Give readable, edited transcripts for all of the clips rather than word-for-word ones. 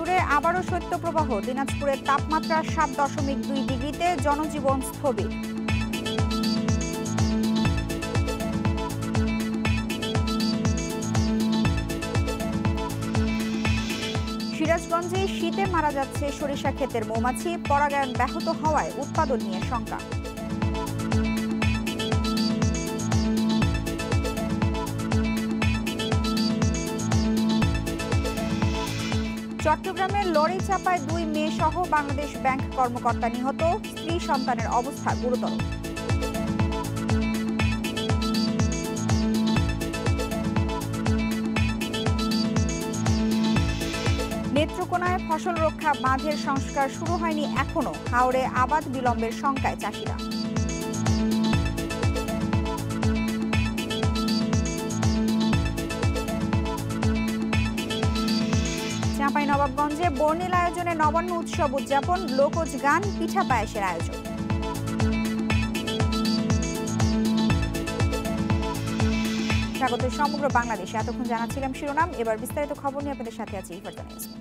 জুড়ে আবারও শৈত্যপ্রবাহ। দিনাজপুরের তাপমাত্রা 7.2 ডিগ্রিতে, জনজীবন স্থবির। সিরাজগঞ্জে শীতে মারা যাচ্ছে সরিষা ক্ষেতের মৌমাছি, পরাগায়ন ব্যাহত হওয়ায় উৎপাদন নিয়ে শঙ্কা। চট্টগ্রামের লরি চাপায় 2 মেয়ে সহ বাংলাদেশ ব্যাংক কর্মকর্তা নিহত, স্ত্রী সন্তানের অবস্থা গুরুতর। নেত্রকোনায় ফসল রক্ষা বাঁধের সংস্কার শুরু হয়নি এখনো, হাওরে আবাদ বিলম্বের শঙ্কায় চাষিরা। চাঁপাইনবাবগঞ্জে বর্ণিল আয়োজনে নবান্ন উৎসব উদযাপন, লোকজ গান, পিঠা পায়েসের আয়োজন। স্বাগত সমগ্র বাংলাদেশে। এতক্ষণ জানাচ্ছিলাম শিরোনাম, এবার বিস্তারিত খবর নিয়ে আপনাদের সাথে আছি ইফারজান ইয়াসমিন।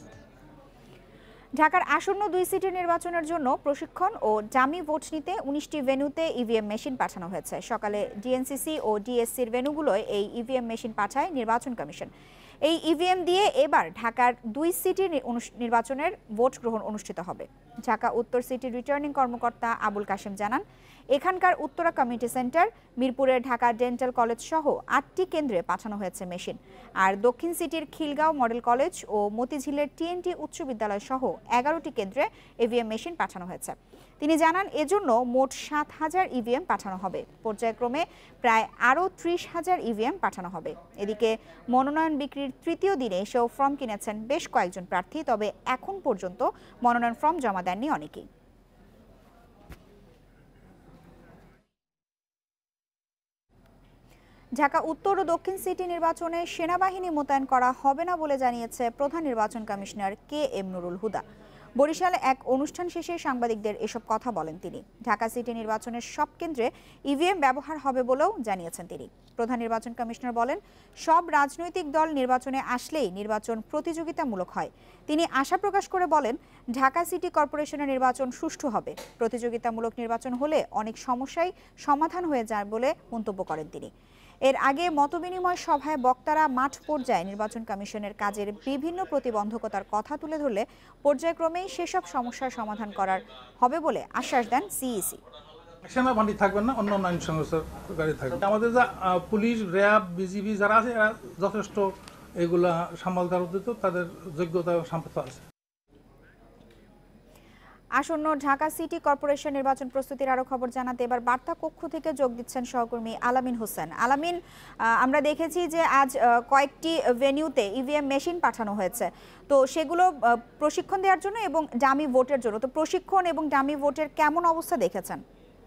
ঢাকার আসন্ন 2 সিটি নির্বাচনের জন্য প্রশিক্ষণ ও ডামি ভোট নিতে 19টি ভেন্যুতে ইভিএম মেশিন পাঠানো হয়েছে। সকালে ডিএনসিসি ও ডিএসসির ভেন্যুগুলোয় এই ইভিএম মেশিন পাঠায় নির্বাচন কমিশন। এই ইভিএম দিয়ে এবার ঢাকার 2 সিটি নির্বাচনের ভোট গ্রহণ অনুষ্ঠিত হবে। ঢাকা উত্তর সিটি রিটার্নিং কর্মকর্তা আবুল কাশেম জানান, এখানকার উত্তরা কমিউনিটি সেন্টার, মিরপুরের ঢাকা ডেন্টাল কলেজ সহ 8টি কেন্দ্রে পাঠানো হয়েছে মেশিন। আর দক্ষিণ সিটির খিলগাঁও মডেল কলেজ ও মতিঝিলের টিএনটি উচ্চ বিদ্যালয় সহ 11টি কেন্দ্রে ইভিএম মেশিন পাঠানো হয়েছে। তিনি জানান, এজন্য মোট 7,000 ইভিএম পাঠানো হবে। পর্যায়ক্রমে প্রায় আরও 30,000 ইভিএম পাঠানো হবে। এদিকে মনোনয়ন বিক্রির তৃতীয় দিনে এসেও ফর্ম কিনেছেন বেশ কয়েকজন প্রার্থী, তবে এখন পর্যন্ত মনোনয়ন ফর্ম জমা দেননি অনেকেই। ঢাকা উত্তর ও দক্ষিণ সিটি নির্বাচনে সেনাবাহিনী মোতায়েন করা হবে না বলে জানিয়েছে প্রধান নির্বাচন কমিশনার KM নুরুল হুদা। বরিশালে এক অনুষ্ঠান শেষে সাংবাদিকদের এসব কথা বলেন তিনি। ঢাকা সিটি নির্বাচনের সব কেন্দ্রে ইভিএম ব্যবহার হবে বলেও জানিয়েছেন তিনি। প্রধান নির্বাচন কমিশনার বলেন, সব রাজনৈতিক দল নির্বাচনে আসলেই নির্বাচন প্রতিযোগিতামূলক হয়। তিনি আশা প্রকাশ করে বলেন, ঢাকা সিটি কর্পোরেশনের নির্বাচন সুষ্ঠু হবে। প্রতিযোগিতামূলক নির্বাচন হলে অনেক সমস্যাই সমাধান হয়ে যায় বলে মন্তব্য করেন তিনি। এর আগে মতবিনিময় সভায় বক্তারা মাঠ পর্যায়ে নির্বাচন কমিশনের কাজের বিভিন্ন প্রতিবন্ধকতার কথা তুলে ধরলে পর্যায়ক্রমেই সেসব সমস্যার সমাধান করার হবে বলে আশ্বাস দেন সিইসি। সেনাবাহিনী থাকবেন না, অন্য আইন সংস্থার গাড়ি থাকবে। আমাদের যা পুলিশ, র্যাব, বিজিবি যারা আছে এরা যথেষ্ট এগুলা সামাল দেওয়ার উদ্দেশ্য, তাদের যোগ্যতা সামর্থ্য আছে। আসন্ন ঢাকা সিটি কর্পোরেশন নির্বাচন প্রস্তুতির আরো খবর জানাতে এবার বার্তা কক্ষ থেকে যোগ দিচ্ছেন সহকর্মী আলামিন হোসেন। আলামিন, আমরা দেখেছি যে আজ কয়েকটি ভেন্যুতে ইভিএম মেশিন পাঠানো হয়েছে, তো সেগুলো প্রশিক্ষণ দেওয়ার জন্য এবং ডামি ভোটের জন্য, তো প্রশিক্ষণ এবং ডামি ভোটের কেমন অবস্থা দেখেছেন?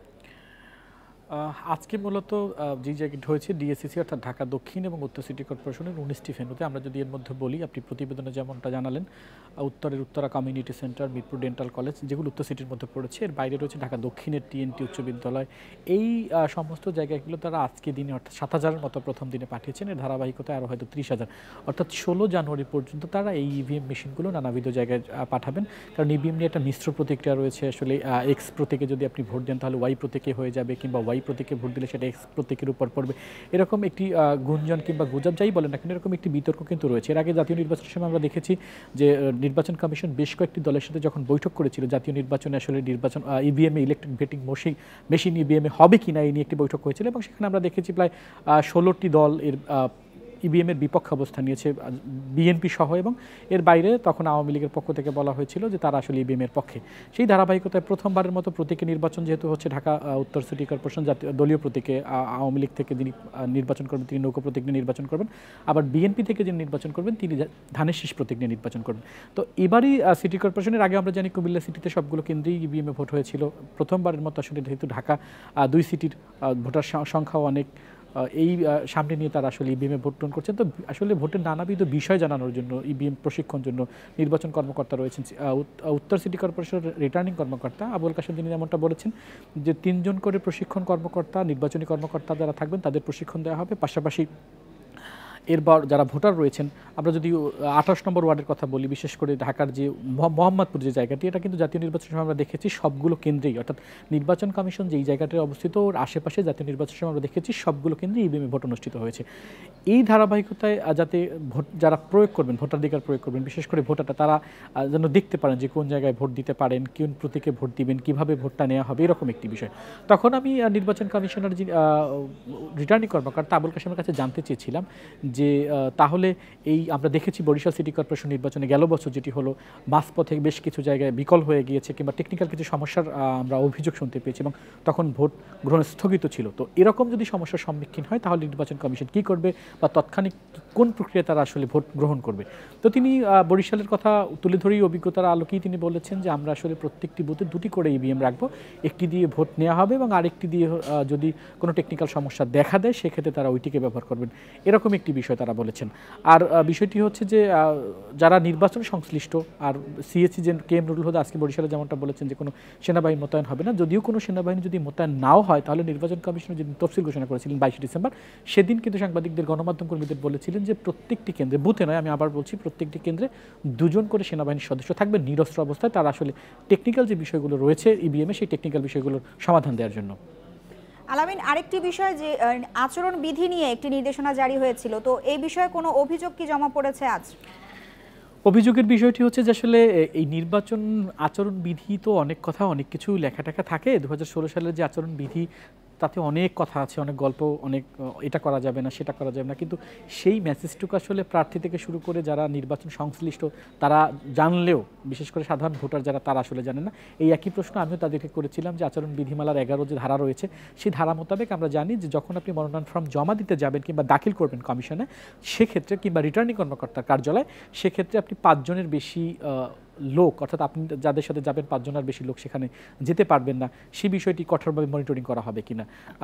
আজকে মূলত যে জায়গাটি হয়েছে ডিএসসিসি অর্থাৎ ঢাকা দক্ষিণ এবং উত্তর সিটি কর্পোরেশনের 19টি ভেন্যুতে। আমরা যদি এর মধ্যে বলি, আপনি প্রতিবেদনে যেমনটা জানালেন, উত্তরের Uttara community centre, Mirpur dental college, যেগুলো উত্তর সিটির মধ্যে পড়েছে। এর বাইরে রয়েছে ঢাকা দক্ষিণের টিএনটি উচ্চ বিদ্যালয়। এই সমস্ত জায়গাগুলো তারা আজকে দিনে অর্থাৎ 7,000-এর মতো প্রথম দিনে পাঠিয়েছেন। এর ধারাবাহিকতায় আরও হয়তো 30,000, অর্থাৎ 16 জানুয়ারি পর্যন্ত তারা এই ইভিএম মেশিনগুলো নানাবিধ জায়গায় পাঠাবেন। কারণ ইভিএম নিয়ে একটা মিশ্র প্রতিক্রিয়া রয়েছে। আসলে এক্স প্রতীকে যদি আপনি ভোট দেন তাহলে ওয়াই প্রতীকে হয়ে যাবে, কিংবা ওয়াই প্রতীকে ভোট দিলে সেটা এক্স প্রতীকের উপর পড়বে। এরকম একটি গুঞ্জন কিংবা গুজব যাই বলেন না কেন, এরকম একটি বিতর্ক কিন্তু রয়েছে। এর আগে জাতীয় নির্বাচনের সময় আমরা দেখেছি যে নির্বাচন কমিশন বেশ কয়েকটি দলের সাথে যখন বৈঠক করেছিল, জাতীয় নির্বাচনে আসলে নির্বাচন ইভিএমে, ইলেকট্রিক ভোটিং মেশিন ইভিএমে হবে কিনা এই নিয়ে একটি বৈঠক হয়েছিল, এবং সেখানে আমরা দেখেছি প্রায় 16টি দল এর ইভিএমের বিপক্ষে অবস্থান নিয়েছে, বিএনপি সহ, এবং এর বাইরে তখন আওয়ামী লীগের পক্ষ থেকে বলা হয়েছিল যে তারা আসলে ইভিএমের পক্ষে। সেই ধারাবাহিকতায় প্রথমবারের মতো প্রতীকে নির্বাচন যেহেতু হচ্ছে, ঢাকা উত্তর সিটি কর্পোরেশন জাতীয় দলীয় প্রতীকে, আওয়ামী লীগ থেকে যিনি নির্বাচন করবেন তিনি নৌকা প্রতীক নিয়ে নির্বাচন করবেন, আবার বিএনপি থেকে যিনি নির্বাচন করবেন তিনি ধানের শীষ প্রতীক নিয়ে নির্বাচন করবেন। তো এবারই সিটি কর্পোরেশনের আগে আমরা জানি কুমিল্লা সিটিতে সবগুলো কেন্দ্রেই ইভিএমে ভোট হয়েছিল। প্রথমবারের মতো আসলে যেহেতু ঢাকা 2 সিটির ভোটার সংখ্যাও অনেক, এই সামনে নিয়ে তারা আসলে ইভিএমে ভোট গ্রহণ করছেন। তো আসলে ভোটের নানাবিধ বিষয় জানানোর জন্য ইভিএম প্রশিক্ষণ জন্য নির্বাচন কর্মকর্তা রয়েছেন। উত্তর সিটি কর্পোরেশনের রিটার্নিং কর্মকর্তা আবুল কাশেম তিনি যেমনটা বলেছেন যে 3 জন করে প্রশিক্ষণ কর্মকর্তা, নির্বাচনী কর্মকর্তা যারা থাকবেন তাদের প্রশিক্ষণ দেওয়া হবে। পাশাপাশি এরপর যারা ভোটার রয়েছেন, আমরা যদি 28 নম্বর ওয়ার্ডের কথা বলি, বিশেষ করে ঢাকার যে মোহাম্মদপুর যে জায়গাটি, এটা কিন্তু জাতীয় নির্বাচন সময় আমরা দেখেছি সবগুলো কেন্দ্রেই, অর্থাৎ নির্বাচন কমিশন যেই জায়গাটি অবস্থিত ওর আশেপাশে জাতীয় নির্বাচন সময় আমরা দেখেছি সবগুলো কেন্দ্রে ইভিএমে ভোট অনুষ্ঠিত হয়েছে। এই ধারাবাহিকতায় যাতে ভোট যারা প্রয়োগ করবেন, ভোটাধিকার প্রয়োগ করবেন, বিশেষ করে ভোটারটা তারা যেন দেখতে পারেন যে কোন জায়গায় ভোট দিতে পারেন, কোন প্রতীকে ভোট দিবেন, কিভাবে ভোটটা নেওয়া হবে, এরকম একটি বিষয়। তখন আমি নির্বাচন কমিশনার যে রিটার্নিং কর্মকর্তা আবুল কাশেমের কাছে জানতে চেয়েছিলাম যে তাহলে এই আমরা দেখেছি বরিশাল সিটি কর্পোরেশন নির্বাচনে গেল বছর যেটি হলো মাঝপথে বেশ কিছু জায়গায় বিকল হয়ে গিয়েছে কিংবা টেকনিক্যাল কিছু সমস্যার আমরা অভিযোগ শুনতে পেয়েছি এবং তখন ভোট গ্রহণ স্থগিত ছিল। তো এরকম যদি সমস্যার সম্মুখীন হয় তাহলে নির্বাচন কমিশন কী করবে বা তৎক্ষণিক কোন প্রক্রিয়া তারা আসলে ভোট গ্রহণ করবে। তো তিনি বরিশালের কথা তুলে ধরেই অভিজ্ঞতার আলোকেই তিনি বলেছেন যে আমরা আসলে প্রত্যেকটি বুথে 2টি করে ইভিএম রাখবো, একটি দিয়ে ভোট নেওয়া হবে এবং আরেকটি দিয়ে যদি কোনো টেকনিক্যাল সমস্যা দেখা দেয় সেক্ষেত্রে তারা ওইটিকে ব্যবহার করবেন, এরকম একটি বিষয় তারা বলেছেন। আর বিষয়টি হচ্ছে যে যারা নির্বাচন সংশ্লিষ্ট, আর সিএসি যে কে এম নুরুল হুদা আজকে বরিশালে যেমনটা বলেছেন যে কোনো সেনাবাহিনী মোতায়েন হবে না, যদিও কোনো সেনাবাহিনী যদি মোতায়েন নাও হয় তাহলে নির্বাচন কমিশনের যেদিন তফসিল ঘোষণা করেছিলেন 22 ডিসেম্বর, সেদিন কিন্তু সাংবাদিকদের গণমাধ্যম কর্মীদের বলেছিলেন যে প্রত্যেকটি কেন্দ্রে, বুথে নয় আমি আবার বলছি, প্রত্যেকটি কেন্দ্রে 2 জন করে সেনাবাহিনীর সদস্য থাকবে নিরস্ত্র অবস্থায়, তারা আসলে টেকনিক্যাল যে বিষয়গুলো রয়েছে ইভিএমে সেই টেকনিক্যাল বিষয়গুলোর সমাধান দেওয়ার জন্য। আলামিন, আরেকটি বিষয় যে আচরণ বিধি নিয়ে একটি নির্দেশনা জারি হয়েছিল, তো এই বিষয়ে কোনো অভিযোগ কি জমা পড়েছে আজ? অভিযোগের বিষয়টি হচ্ছে যে আসলে এই নির্বাচন আচরণ বিধি তো অনেক কথা অনেক কিছু লেখাটাকা থাকে। 2016 সালের যে আচরণ বিধি তাতে অনেক কথা আছে, অনেক গল্প, অনেক এটা করা যাবে না সেটা করা যাবে না, কিন্তু সেই মেসেজটুকু আসলে প্রার্থী থেকে শুরু করে যারা নির্বাচন সংশ্লিষ্ট তারা জানলেও, বিশেষ করে সাধারণ ভোটার যারা তারা আসলে জানে না। এই একই প্রশ্ন আমিও তাদেরকে করেছিলাম যে আচরণ বিধিমালার 11 যে ধারা রয়েছে সেই ধারা মোতাবেক আমরা জানি যে যখন আপনি মনোনয়ন ফর্ম জমা দিতে যাবেন কিংবা দাখিল করবেন কমিশনে, সেক্ষেত্রে কিংবা রিটার্নিং কর্মকর্তার কার্যালয়, সেক্ষেত্রে আপনি 5 জনের বেশি লোক, অর্থাৎ আপনি যাদের সাথে যাবেন 5 জনের বেশি লোক সেখানে যেতে পারবেন না, সেই বিষয়টি কঠোরভাবে মনিটরিং করা হবে কিনা।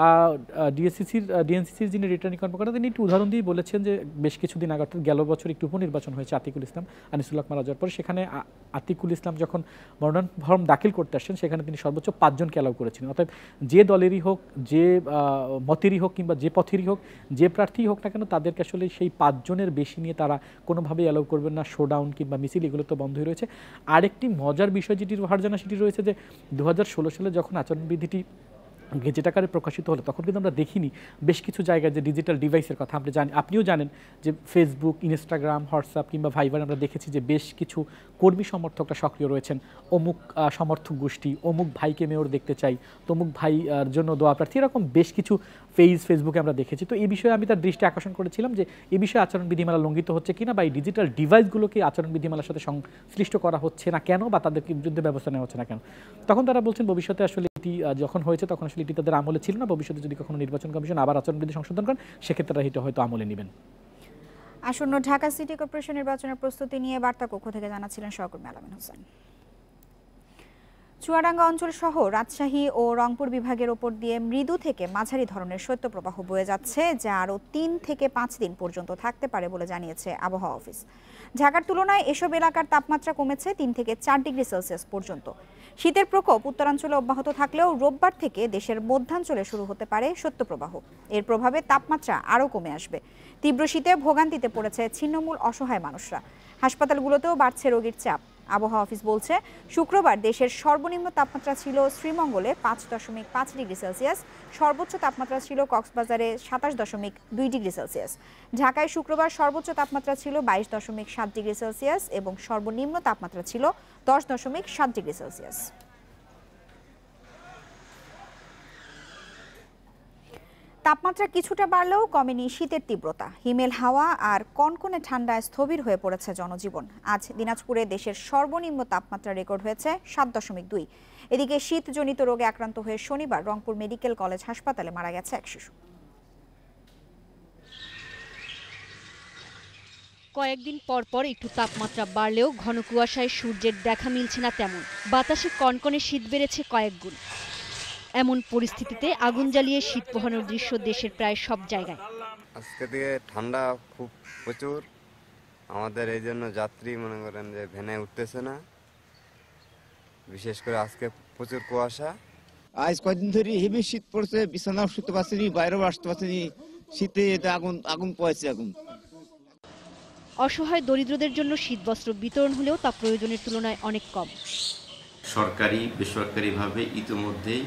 ডিএনসিসির যিনি রিটার্নিং কর্মকর্তা তিনি একটু উদাহরণ দিয়ে বলেছেন যে বেশ কিছুদিন আগে, অর্থাৎ গেল বছর একটু উপনির্বাচন হয়েছে আতিকুল ইসলাম আনিসুল হক মারা যাওয়ার পর, সেখানে আতিকুল ইসলাম যখন মনোনয়ন ফর্ম দাখিল করতে আসছেন সেখানে তিনি সর্বোচ্চ 5 জনকে অ্যালাউ করেছিলেন। অর্থাৎ যে দলেরই হোক, যে মতেরই হোক কিংবা যে পথেরই হোক, যে প্রার্থীই হোক না কেন, তাদেরকে আসলে সেই 5 জনের বেশি নিয়ে তারা কোনোভাবেই অ্যালাউ করবেন না। শোডাউন কিংবা মিছিল এগুলো তো বন্ধই রয়েছে। আরেকটি মজার বিষয় যেটি হার জানা সেটি রয়েছে যে 2016 সালে যখন আচরণবিধিটি গেজেট আকারে প্রকাশিত হলো তখন কিন্তু আমরা দেখিনি বেশ কিছু জায়গায় যে ডিজিটাল ডিভাইসের কথা আমরা জানি, আপনিও জানেন যে ফেসবুক, ইনস্টাগ্রাম, হোয়াটসঅ্যাপ কিংবা ভাইবার আমরা দেখেছি যে বেশ কিছু কর্মী সমর্থকরা সক্রিয় রয়েছেন, অমুক সমর্থক গোষ্ঠী, অমুক ভাইকে মেয়র দেখতে চাই, তমুক ভাইয়ের জন্য দোয়া প্রার্থী, এরকম বেশ কিছু ফেসবুকে আমরা দেখেছি। তো এই বিষয়ে আমি তার দৃষ্টি আকর্ষণ করেছিলাম যে এই বিষয়ে আচরণ বিধিমালা লঙ্ঘিত হচ্ছে কিনা বা এই ডিজিটাল ডিভাইসগুলোকে আচরণ বিধিমালার সাথে সংশ্লিষ্ট করা হচ্ছে না কেন বা তাদেরকে বিরুদ্ধে ব্যবস্থা নেওয়া হচ্ছে না কেন। তখন তারা বলছেন ভবিষ্যতে আসলে এটি যখন হয়েছে তখন আসলে এটি তাদের আমলে ছিল না, ভবিষ্যতে যদি কখনো নির্বাচন কমিশন আবার আচরণবিধি সংশোধন করেন সেক্ষেত্রে তারা এটা হয়তো আমলে নেবেন। আসন্ন ঢাকা সিটি কর্পোরেশন নির্বাচনের প্রস্তুতি নিয়ে বার্তা কক্ষ থেকে জানাচ্ছিলেন সহকর্মী আলামিন হোসেন। চুয়াডাঙ্গা অঞ্চল সহ রাজশাহী ও রংপুর বিভাগের ওপর দিয়ে মৃদু থেকে মাঝারি ধরনের শৈত্যপ্রবাহ বয়ে যাচ্ছে, যা আরও 3 থেকে 5 দিন পর্যন্ত থাকতে পারে বলে জানিয়েছে আবহাওয়া অফিস। ঢাকার তুলনায় এসব এলাকার তাপমাত্রা কমেছে 3 থেকে 4 ডিগ্রি সেলসিয়াস পর্যন্ত। শীতের প্রকোপ উত্তরাঞ্চলে অব্যাহত থাকলেও রোববার থেকে দেশের মধ্যাঞ্চলে শুরু হতে পারে শৈত্যপ্রবাহ। এর প্রভাবে তাপমাত্রা আরও কমে আসবে। তীব্র শীতে ভোগান্তিতে পড়েছে ছিন্নমূল অসহায় মানুষরা। হাসপাতালগুলোতেও বাড়ছে রোগীর চাপ। আবহাওয়া অফিস বলছে শুক্রবার দেশের সর্বনিম্ন তাপমাত্রা ছিল শ্রীমঙ্গলে 5.5 ডিগ্রি সেলসিয়াস, সর্বোচ্চ তাপমাত্রা ছিল কক্সবাজারে 27.2 ডিগ্রি সেলসিয়াস। ঢাকায় শুক্রবার সর্বোচ্চ তাপমাত্রা ছিল 22.7 ডিগ্রি সেলসিয়াস এবং সর্বনিম্ন তাপমাত্রা ছিল 10.7 ডিগ্রি সেলসিয়াস। তাপমাত্রা কিছুটা বাড়লেও কমেনি শীতের তীব্রতা। হিমেল হাওয়া আর কনকনে ঠান্ডায় স্থবির হয়ে পড়েছে জনজীবন। আজ দিনাজপুরে দেশের সর্বনিম্ন তাপমাত্রা রেকর্ড হয়েছে 7.2। এদিকে শীতজনিত রোগে আক্রান্ত হয়ে শনিবার রংপুর মেডিকেল কলেজ হাসপাতালে মারা গেছে এক শিশু। কয়েকদিন পর পর একটু তাপমাত্রা বাড়লেও ঘন কুয়াশায় সূর্যের দেখা মিলছে না তেমন। বাতাসে কনকনে শীত বেড়েছে কয়েক গুণ। এমন পরিস্থিতিতে আগুন জ্বালিয়ে শীত পোহানোর দৃশ্য দেশের প্রায় সব জায়গায়। আজকে থেকে ঠান্ডা খুব প্রচুর, আমাদের এই জন্য যাত্রী মনে করেন যে ভ্যানে উঠতেছে না, বিশেষ করে আজকে প্রচুর কুয়াশা। আজ কয়েকদিন ধরে হেভি শীত পড়ছে, বিছানাও শুতে পারছিনি, বাইরেও আসতে পারছিনি, শীতে আগুন পোয়াইছে। আগুন অসহায় দরিদ্রদের জন্য শীতবস্ত্র বিতরণ হলেও তা প্রয়োজনের তুলনায় অনেক কম। সরকারি বেসরকারিভাবে ইতিমধ্যেই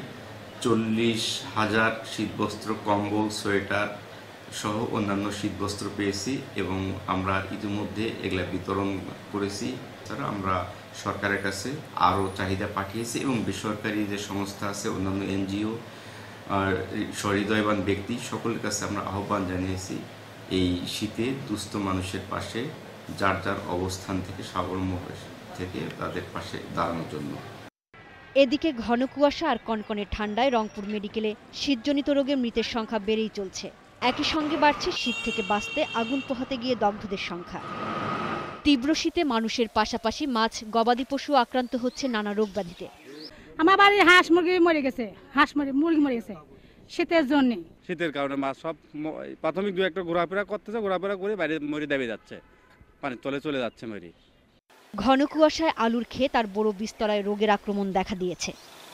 40,000 শীতবস্ত্র, কম্বল, সোয়েটার সহ অন্যান্য শীতবস্ত্র পেয়েছি এবং আমরা ইতিমধ্যে এগুলা বিতরণ করেছি। তাছাড়া আমরা সরকারের কাছে আরও চাহিদা পাঠিয়েছি এবং বেসরকারি যে সংস্থা আছে, অন্যান্য এনজিও, সহৃদয়বান ব্যক্তি সকলের কাছে আমরা আহ্বান জানিয়েছি এই শীতে দুস্থ মানুষের পাশে যার যার অবস্থান থেকে স্বাবলম্বী থেকে তাদের পাশে দাঁড়ানোর জন্য। এদিকে ঘন কুয়াশা আর কনকনে ঠান্ডায় রংপুর মেডিকেলে শীতজনিত রোগে মৃতের সংখ্যা বেড়েই চলছে। একই সঙ্গে বাড়ছে শীত থেকে বাঁচতে আগুন পোহাতে গিয়ে দগ্ধদের সংখ্যা। তীব্র শীতে মানুষের পাশাপাশি মাছ, গবাদি পশু আক্রান্ত হচ্ছে নানা রোগব্যাধিতে। আমার বাড়ির হাঁস মুরগি মরে গেছে, মুরগি মরে গেছে শীতের জন্য। শীতের কারণে মাছ সব প্রাথমিক দু একটা ঘোরাফেরা করতেছে, ঘোরাফেরা করে বাইরে মরে দেবে যাচ্ছে, পানির তলে চলে যাচ্ছে মরি। ঘন কুয়াশায় আলুর ক্ষেত আর বড় বিস্তরায় রোগের আক্রমণ দেখা দিয়েছে।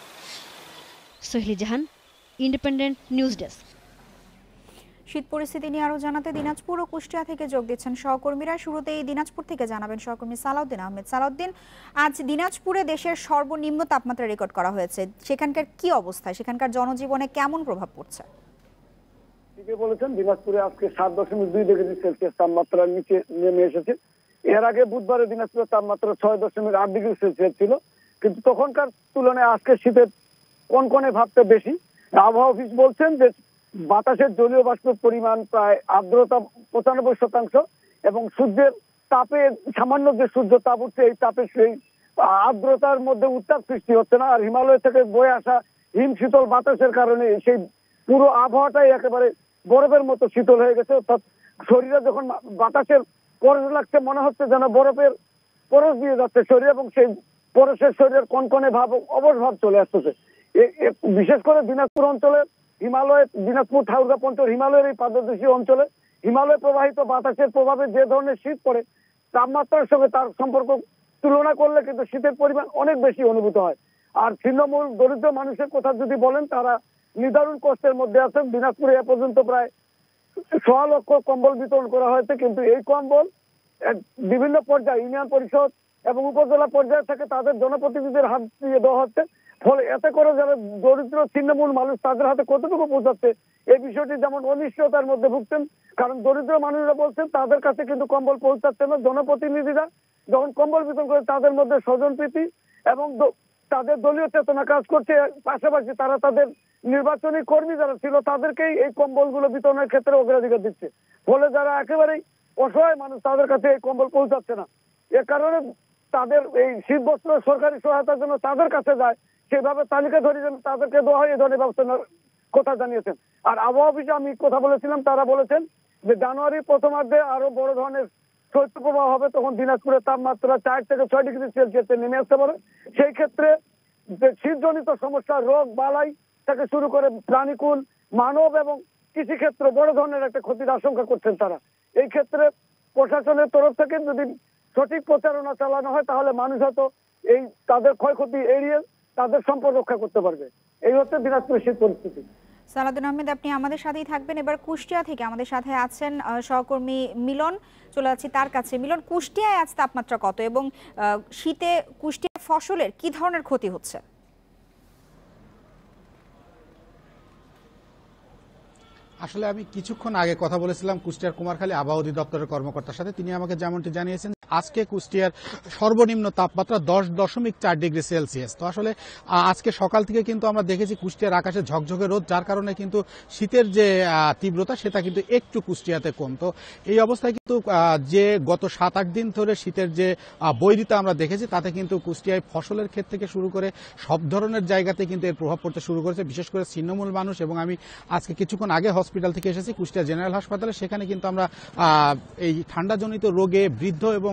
Soheli Jahan, independent news desk. শীত পরিস্থিতি নিয়ে আরো জানাতে দিনাজপুর ও কুষ্টিয়া থেকে যোগ দিচ্ছেন সহকর্মীরা। শুরুতেই দিনাজপুর থেকে জানাবেন সহকর্মী সালাউদ্দিন আহমেদ। সালাউদ্দিন, আজ দিনাজপুরে দেশের সর্বনিম্ন তাপমাত্রা রেকর্ড করা হয়েছে, সেখানকার কি অবস্থা, সেখানকার জনজীবনে কেমন প্রভাব পড়ছে? ঠিকই বলেছেন, দিনাজপুরে আজকে 7.2 ডিগ্রি সেলসিয়াস তাপমাত্রা নিচে নেমে এসেছে। এর আগে বুধবারে দিনাজপুরের তাপমাত্রা 6.8 ডিগ্রি সেলসিয়াস ছিল, কিন্তু তখনকার তুলনায় আজকে শীতের কনকনে ভাবটা বেশি। আবহাওয়া অফিস বলছেন যে বাতাসের জলীয় বাষ্পের পরিমাণ প্রায় আর্দ্রতা 95% এবং সূর্যের তাপে সামান্য যে সূর্য তাপ উঠছে, এই তাপে সেই আর্দ্রতার মধ্যে উত্তাপ সৃষ্টি হচ্ছে না। আর হিমালয় থেকে বয়ে আসা হিম শীতল বাতাসের কারণে সেই পুরো আবহাওয়াটাই একেবারে বরফের মতো শীতল হয়ে গেছে। অর্থাৎ শরীরে যখন বাতাসের পরশ লাগছে, মনে হচ্ছে যেন বরফের পরশ দিয়ে যাচ্ছে শরীর, এবং সেই পরশের শরীরের কনকনে ভাব, অবশ ভাব চলে আসতেছে। বিশেষ করে দিনাজপুর অঞ্চলে হিমালয়ের, দিনাজপুর, ঠাকুরগাঁ, পঞ্চগড় হিমালয়ের এই পাদদেশীয় অঞ্চলে হিমালয় প্রবাহিত বাতাসের প্রভাবে যে ধরনের শীত পড়ে, তাপমাত্রার সঙ্গে তার সম্পর্ক তুলনা করলে কিন্তু শীতের পরিমাণ অনেক বেশি অনুভূত হয়। আর ছিন্নমূল দরিদ্র মানুষের কথা যদি বলেন, তারা নিদারুণ কষ্টের মধ্যে আছেন। দিনাজপুরে এ পর্যন্ত প্রায় 6 লক্ষ কম্বল বিতরণ করা হয়েছে, কিন্তু এই কম্বল বিভিন্ন পর্যায়ে, ইউনিয়ন পরিষদ এবং উপজেলা পর্যায়ে থেকে তাদের জনপ্রতিনিধিদের হাত দিয়ে দেওয়া হচ্ছে। ফলে এতে করে যারা দরিদ্র ছিন্নমূল মানুষ, তাদের হাতে কতটুকু পৌঁছাচ্ছে এই বিষয়টি যেমন অনিশ্চয়তার মধ্যে ভুগছেন। কারণ দরিদ্র মানুষরা বলছেন তাদের কাছে কিন্তু কম্বল পৌঁছাচ্ছে না। জনপ্রতিনিধিরা যখন কম্বল বিতরণ করে, তাদের মধ্যে স্বজনপ্রীতি এবং তাদের দলীয় চেতনা কাজ করছে। পাশাপাশি তারা তাদের নির্বাচনী কর্মী যারা ছিল, তাদেরকেই এই কম্বলগুলো বিতরণের ক্ষেত্রে অগ্রাধিকার দিচ্ছে। ফলে যারা একেবারেই অসহায় মানুষ, তাদের কাছে এই কম্বল পৌঁছাচ্ছে না। এ কারণে তাদের এই শীতবস্ত্র সরকারি সহায়তার জন্য তাদের কাছে যায়, সেভাবে তালিকা ধরে যেন তাদেরকে দেওয়া হয়, এই ধরনের ব্যবস্থা কথা জানিয়েছেন। আর আবহাওয়া অফিসে আমি কথা বলেছিলাম, তারা বলেছেন যে জানুয়ারির প্রথমার্ধে আরো বড় ধরনের শৈত্যপ্রবাহ হবে, তখন দিনাজপুরের তাপমাত্রা 4 থেকে 6 ডিগ্রি সেলসিয়াসে নেমে আসতে পারে। সেই ক্ষেত্রে যে শীতজনিত সমস্যা, রোগ বালাই থেকে শুরু করে প্রাণীকুল, মানব এবং কৃষিক্ষেত্র বড় ধরনের একটা ক্ষতির আশঙ্কা করছেন তারা। এই ক্ষেত্রে প্রশাসনের তরফ থেকে যদি সঠিক প্রচারণা চালানো হয়, তাহলে মানুষ হয়তো এই তাদের ক্ষয়ক্ষতি এড়িয়ে তাদের সম্পদ রক্ষা করতে পারবে। এই হচ্ছে দিনাজপুরের শীত পরিস্থিতি। সালাউদ্দিন আহমেদ, আপনি আমাদের সাথেই থাকবেন। এবার কুষ্টিয়া থেকে আমাদের সাথে আছেন সহকর্মী মিলন, চলে যাচ্ছি তার কাছে। মিলন, কুষ্টিয়ায় আজ তাপমাত্রা কত এবং শীতে কুষ্টিয়া ফসলের কি ধরনের ক্ষতি হচ্ছে? আসলে আমি কিছুক্ষণ আগে কথা বলেছিলাম কুষ্টিয়ার কুমারখালী আবহাওয়া অধিদপ্তরের কর্মকর্তার সাথে। তিনি আমাকে যেমনটি জানিয়েছেন, আজকে কুষ্টিয়ার সর্বনিম্ন তাপমাত্রা 10.4 ডিগ্রি সেলসিয়াস। তো আসলে আজকে সকাল থেকে কিন্তু আমরা দেখেছি কুষ্টিয়ার আকাশে ঝকঝকে রোদ, যার কারণে কিন্তু শীতের যে তীব্রতা সেটা কিন্তু একটু কুষ্টিয়াতে কম। তো এই অবস্থায় কিন্তু যে গত 7-8 দিন ধরে শীতের যে বৈরিতা আমরা দেখেছি, তাতে কিন্তু কুষ্টিয়ায় ফসলের ক্ষেত থেকে শুরু করে সব ধরনের জায়গাতে কিন্তু এর প্রভাব পড়তে শুরু করেছে, বিশেষ করে ছিন্নমূল মানুষ। এবং আমি আজকে কিছুক্ষণ আগে হসপিটাল থেকে এসেছি কুষ্টিয়া জেনারেল হাসপাতালে, সেখানে কিন্তু আমরা এই ঠান্ডাজনিত রোগে বৃদ্ধ এবং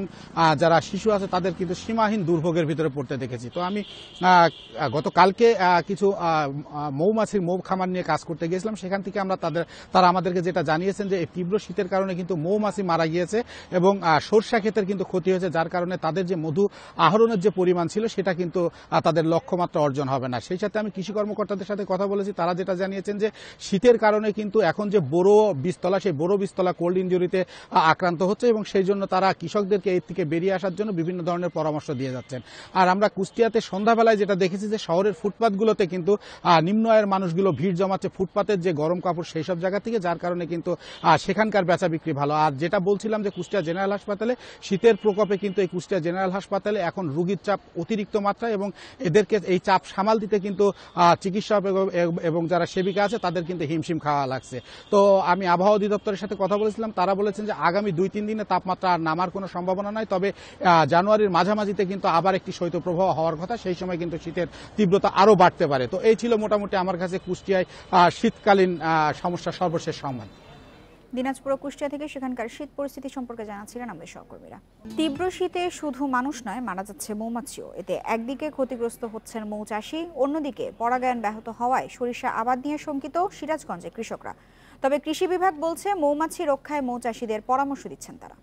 যারা শিশু আছে তাদের কিন্তু সীমাহীন দুর্ভোগের ভিতরে পড়তে দেখেছি। তো আমি গতকালকে কিছু মৌমাছির মৌ খামার নিয়ে কাজ করতে গিয়েছিলাম, সেখান থেকে তারা আমাদেরকে যেটা জানিয়েছেন যে এই তীব্র শীতের কারণে কিন্তু মৌমাছি মারা গিয়েছে এবং সরষা ক্ষেতের কিন্তু ক্ষতি হয়েছে, যার কারণে তাদের যে মধু আহরণের যে পরিমাণ ছিল সেটা কিন্তু তাদের লক্ষ্যমাত্রা অর্জন হবে না। সেই সাথে আমি কৃষি কর্মকর্তাদের সাথে কথা বলেছি, তারা যেটা জানিয়েছেন যে শীতের কারণে কিন্তু এখন যে বড় বীজতলা, সেই বড় বীজতলা কোল্ড ইনজুরিতে আক্রান্ত হচ্ছে এবং সেই জন্য তারা কৃষকদেরকে এর থেকে বেরিয়ে আসার জন্য বিভিন্ন ধরনের পরামর্শ দিয়ে যাচ্ছেন। আর আমরা কুষ্টিয়াতে সন্ধ্যাবেলায় যেটা দেখেছি যে শহরের ফুটপাতগুলোতে কিন্তু নিম্ন আয়ের মানুষগুলো ভিড় জমাচ্ছে ফুটপাতের যে গরম কাপড় সেই সব জায়গা থেকে, যার কারণে কিন্তু সেখানকার বেচা বিক্রি ভালো। আর যেটা বলছিলাম যে কুষ্টিয়া জেনারেল হাসপাতালে শীতের প্রকোপে কিন্তু এই কুষ্টিয়া জেনারেল হাসপাতালে এখন রোগীর চাপ অতিরিক্ত মাত্রা এবং এদেরকে এই চাপ সামাল দিতে কিন্তু চিকিৎসক এবং যারা সেবিকা আছে তাদের কিন্তু হিমশিম খাওয়া লাগছে। তো আমি আবহাওয়া অধিদপ্তরের সাথে কথা বলেছিলাম, তারা বলেছেন যে আগামী 2-3 দিনে তাপমাত্রা আর নামার কোনো সম্ভাবনা নাই, তবে জানুয়ারির মাঝামাঝিতে কিন্তু আবার একটি শৈত্যপ্রবাহ হওয়ার কথা, সেই সময় কিন্তু শীতের তীব্রতা আরও বাড়তে পারে। তো এই ছিল মোটামুটি আমার কাছে কুষ্টিয়ায় শীতকালীন সমস্যার সর্বশেষ সংবাদ। দিনাজপুর ও কুষ্টিয়া থেকে সেখানকার শীত পরিস্থিতি সম্পর্কে জানাচ্ছিলেন আমাদের সহকর্মীরা। তীব্র শীতে শুধু মানুষ নয়, মারা যাচ্ছে মৌমাছিও। এতে একদিকে ক্ষতিগ্রস্ত হচ্ছেন মৌচাষী, অন্যদিকে পরাগায়ন ব্যাহত হওয়ায় সরিষা আবাদ নিয়ে শঙ্কিত সিরাজগঞ্জের কৃষকরা। তবে কৃষি বিভাগ বলছে মৌমাছি রক্ষায় মৌচাষীদের পরামর্শ দিচ্ছেন তারা।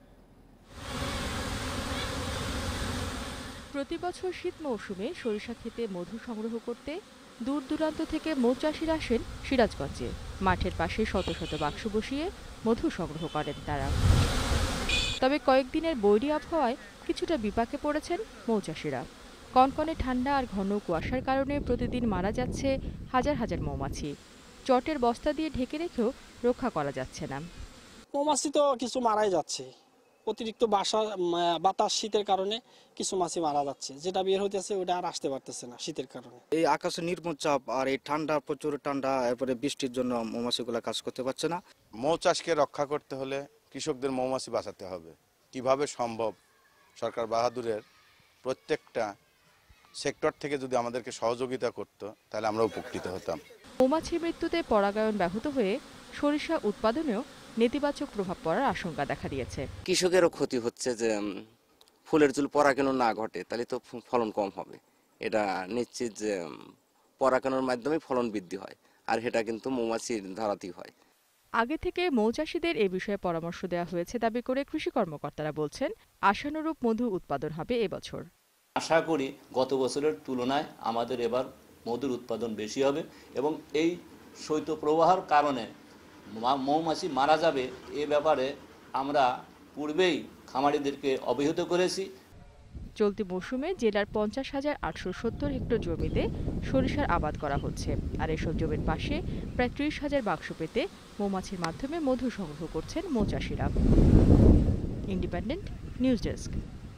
প্রতি বছর শীত মৌসুমে সরিষা ক্ষেতে মধু সংগ্রহ করতে দূর দূরান্ত থেকে মৌচাষীরা আসেন সিরাজগঞ্জে। মাঠের পাশে শত শত বাক্স বসিয়ে মধু সংগ্রহ করেন তারা। তবে কয়েকদিনের বৈরী আবহাওয়ায় কিছুটা বিপাকে পড়েছেন মৌচাষীরা। কনকনে ঠান্ডা আর ঘন কুয়াশার কারণে প্রতিদিন মারা যাচ্ছে হাজার হাজার মৌমাছি। চটের বস্তা দিয়ে ঢেকে রেখেও রক্ষা করা যাচ্ছে না। মৌমাছি তো কিছু মারাই যাচ্ছে, অতিরিক্ত বাতাস শীতের কারণে কিছু মাছি মারা যাচ্ছে, যেটা বের হইতেছে ওটা আর আসতে পারতেছে না শীতের কারণে। এই আকাশে নির্মল চাপ আর এই ঠান্ডা, প্রচুর ঠান্ডা, এরপরে বৃষ্টির জন্য মৌমাছিগুলা কাজ করতে পারছে না। মৌচাষকে রক্ষা করতে হলে কৃষকদের মৌমাছি বাঁচাতে হবে। কিভাবে সম্ভব? সরকার বাহাদুরের প্রত্যেকটা সেক্টর থেকে যদি আমাদেরকে সহযোগিতা করতো তাহলে আমরা উপকৃত হতাম। মৌমাছির মৃত্যুতে পরাগায়ন ব্যাহত হয়ে সরিষা উৎপাদনেও নেতিবাচক প্রভাব পড়ার আশঙ্কা দেখা দিয়েছে। কৃষকেরও ক্ষতি হচ্ছে, যে ফুলের চুল পরাগায়ন না ঘটে তাহলে তো ফলন কম হবে। এটা নিশ্চিত যে পরাগায়নের মাধ্যমে ফলন বৃদ্ধি হয়, আর এটা কিন্তু মৌমাছির ধারাতেই হয়। আগে থেকে মৌচাষীদের এ বিষয়ে পরামর্শ দেওয়া হয়েছে দাবি করে কৃষি কর্মকর্তারা বলছেন আশানুরূপ মধু উৎপাদন হবে এবছর। আশা করি গত বছরের তুলনায় আমাদের এবার মধুর উৎপাদন বেশি হবে এবং এই শৈত্যপ্রবাহের কারণে মৌমাছি মারা যাবে এ ব্যাপারে আমরা পূর্বেই খামারিদেরকে অবহিত করেছি। চলতি মৌসুমে জেলার 50,870 হেক্টর জমিতে সরিষার আবাদ করা হচ্ছে, আর এসব জমির পাশে প্রায় 30,000 বাক্স পেতে মৌমাছির মাধ্যমে মধু সংগ্রহ করছেন মৌচাষীরা। Independent news desk.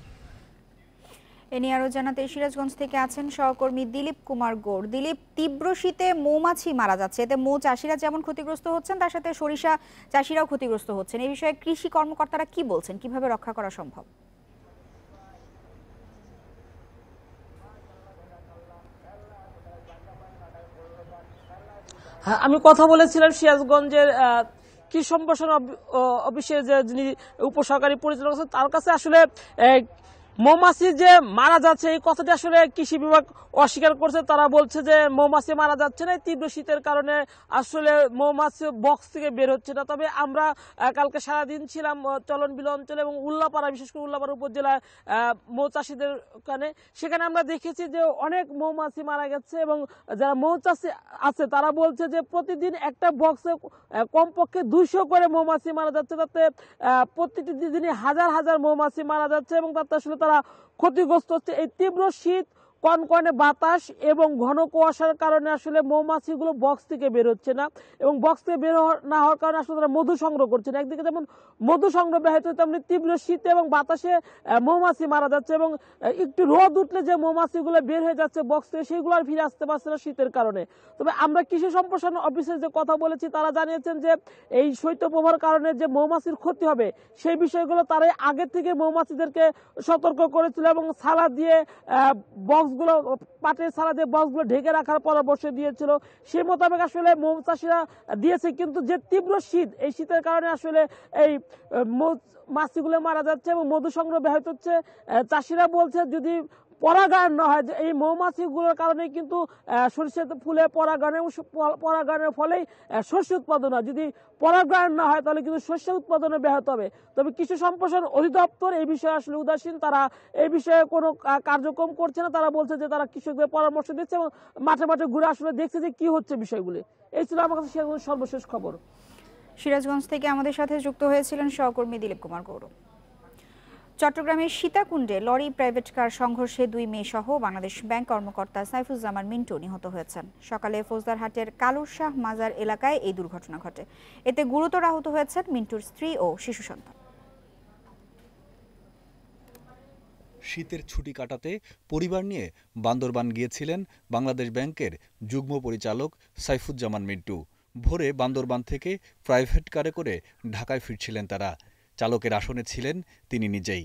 এ নিয়ে আরো জানাতে সিরাজগঞ্জ থেকে আছেন সহকর্মী দিলীপ কুমার গৌড়। দিলীপ, তীব্র শীতে মৌমাছি মারা যাচ্ছে, এতে মৌ চাষিরা যেমন ক্ষতিগ্রস্ত হচ্ছেন তার সাথে সরিষা চাষিরাও ক্ষতিগ্রস্ত হচ্ছেন। এই বিষয়ে কৃষি কর্মকর্তারা কি বলছেন, কিভাবে রক্ষা করা সম্ভব? হ্যাঁ, আমি কথা বলেছিলাম সিরাজগঞ্জের কৃষি সম্প্রসারণ অফিসের যে যিনি উপসহকারী পরিচালক আছেন তার কাছে। আসলে মৌমাছি যে মারা যাচ্ছে এই কথাটি আসলে কৃষি বিভাগ অস্বীকার করছে। তারা বলছে যে মৌমাছি মারা যাচ্ছে না, তীব্র শীতের কারণে আসলে মৌমাছি বক্স থেকে বের হচ্ছে না। তবে আমরা কালকে সারাদিন ছিলাম চলন বিল অঞ্চলে এবং উল্লাপাড়া, বিশেষ করে উল্লাপাড়া উপজেলায় মৌচাষীদের ওখানে। সেখানে আমরা দেখেছি যে অনেক মৌমাছি মারা গেছে এবং যারা মৌচাষী আছে তারা বলছে যে প্রতিদিন একটা বক্সে কমপক্ষে 200 করে মৌমাছি মারা যাচ্ছে, তাতে প্রতিটি দিনে হাজার হাজার মৌমাছি মারা যাচ্ছে এবং তাতে আসলে তারা ক্ষতিগ্রস্ত হচ্ছে। এই তীব্র শীত, কনকনে বাতাস এবং ঘন কুয়াশার কারণে আসলে মৌমাছিগুলো বক্স থেকে বের হচ্ছে না এবং বক্স থেকে বের না হওয়ার কারণে আসলে তারা মধু সংগ্রহ করছে না। একদিকে যেমন মধু সংগ্রহ ব্যাহত, তেমনি তীব্র শীতে এবং বাতাসে মৌমাছি মারা যাচ্ছে এবং একটু রোদ উঠলে যে মৌমাছিগুলো বের হয়ে যাচ্ছে বক্স থেকে সেগুলো আর ফিরে আসতে পারছে না শীতের কারণে। তবে আমরা কৃষি সম্প্রসারণ অফিসে যে কথা বলেছি তারা জানিয়েছেন যে এই শৈত্যপ্রবাহের কারণে যে মৌমাছির ক্ষতি হবে সেই বিষয়গুলো তারাই আগে থেকে মৌমাছিদেরকে সতর্ক করেছিল এবং সালা দিয়ে বক্স বক্সগুলো, পাটের ছাড়া যে বক্সগুলো ঢেকে রাখার পরামর্শ দিয়েছিল সেই মোতাবেক আসলে মৌ চাষিরা দিয়েছে, কিন্তু যে তীব্র শীত, এই শীতের কারণে আসলে এই মাছিগুলো মারা যাচ্ছে এবং মধু সংগ্রহ ব্যাহত হচ্ছে। চাষিরা বলছে যদি পরাগায়ন না হয়, এই মৌমাছিগুলোর কারণে কিন্তু সরিষা ফুলে পরাগায়নের ফলেই শস্য উৎপাদন হয়। যদি পরাগায়ন না হয় তাহলে কিন্তু শস্য উৎপাদনে ব্যাহত হবে। তবে কৃষি সম্প্রসারণ অধিদপ্তর এই বিষয়ে আসলে উদাসীন, তারা এই বিষয়ে কোনো কার্যক্রম করছে না। তারা বলছে যে তারা কৃষকদের পরামর্শ দিচ্ছে এবং মাঠে মাঠে ঘুরে আসলে দেখছে যে কি হচ্ছে বিষয়গুলি। এই ছিল আমার কাছে সর্বশেষ খবর। সিরাজগঞ্জ থেকে আমাদের সাথে যুক্ত হয়েছিলেন সহকর্মী দিলীপ কুমার গৌরব। চট্টগ্রামের সীতাকুণ্ডে লরি প্রাইভেট কার সংঘর্ষে 2 মেয়ে সহ বাংলাদেশ ব্যাংক কর্মকর্তা সাইফুজ্জামান মিন্টু নিহত হয়েছেন। সকালে ফৌজদারহাটের কালুরশাহ মাজার এলাকায় এই দুর্ঘটনা ঘটে। এতে গুরুতর আহত হয়েছেন মিন্টুর স্ত্রী ও শিশু সন্তান। শীতের ছুটি কাটাতে পরিবার নিয়ে বান্দরবান গিয়েছিলেন বাংলাদেশ ব্যাংকের যুগ্ম পরিচালক সাইফুজ্জামান মিন্টু। ভোরে বান্দরবান থেকে প্রাইভেট কারে করে ঢাকায় ফিরছিলেন তারা। চালকের আসনে ছিলেন তিনি নিজেই।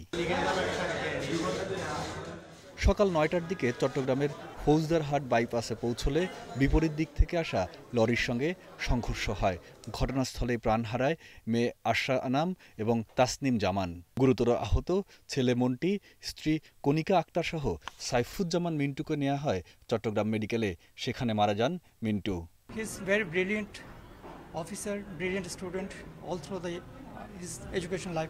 সকাল 9টার দিকে চট্টগ্রামের ফৌজদারহাট বাইপাসে পৌঁছলে বিপরীত দিক থেকে আসা লরির সঙ্গে সংঘর্ষ হয়। ঘটনাস্থলে প্রাণ হারায় মেয়ে আশা আনাম এবং তাসনিম জামান। গুরুতর আহত ছেলে মন্টি, স্ত্রী কণিকা আক্তার সহ সাইফুজ্জামান মিন্টুকে নেওয়া হয় চট্টগ্রাম মেডিকেলে। সেখানে মারা যান Mintu. He is very brilliant officer, brilliant student all through his education life.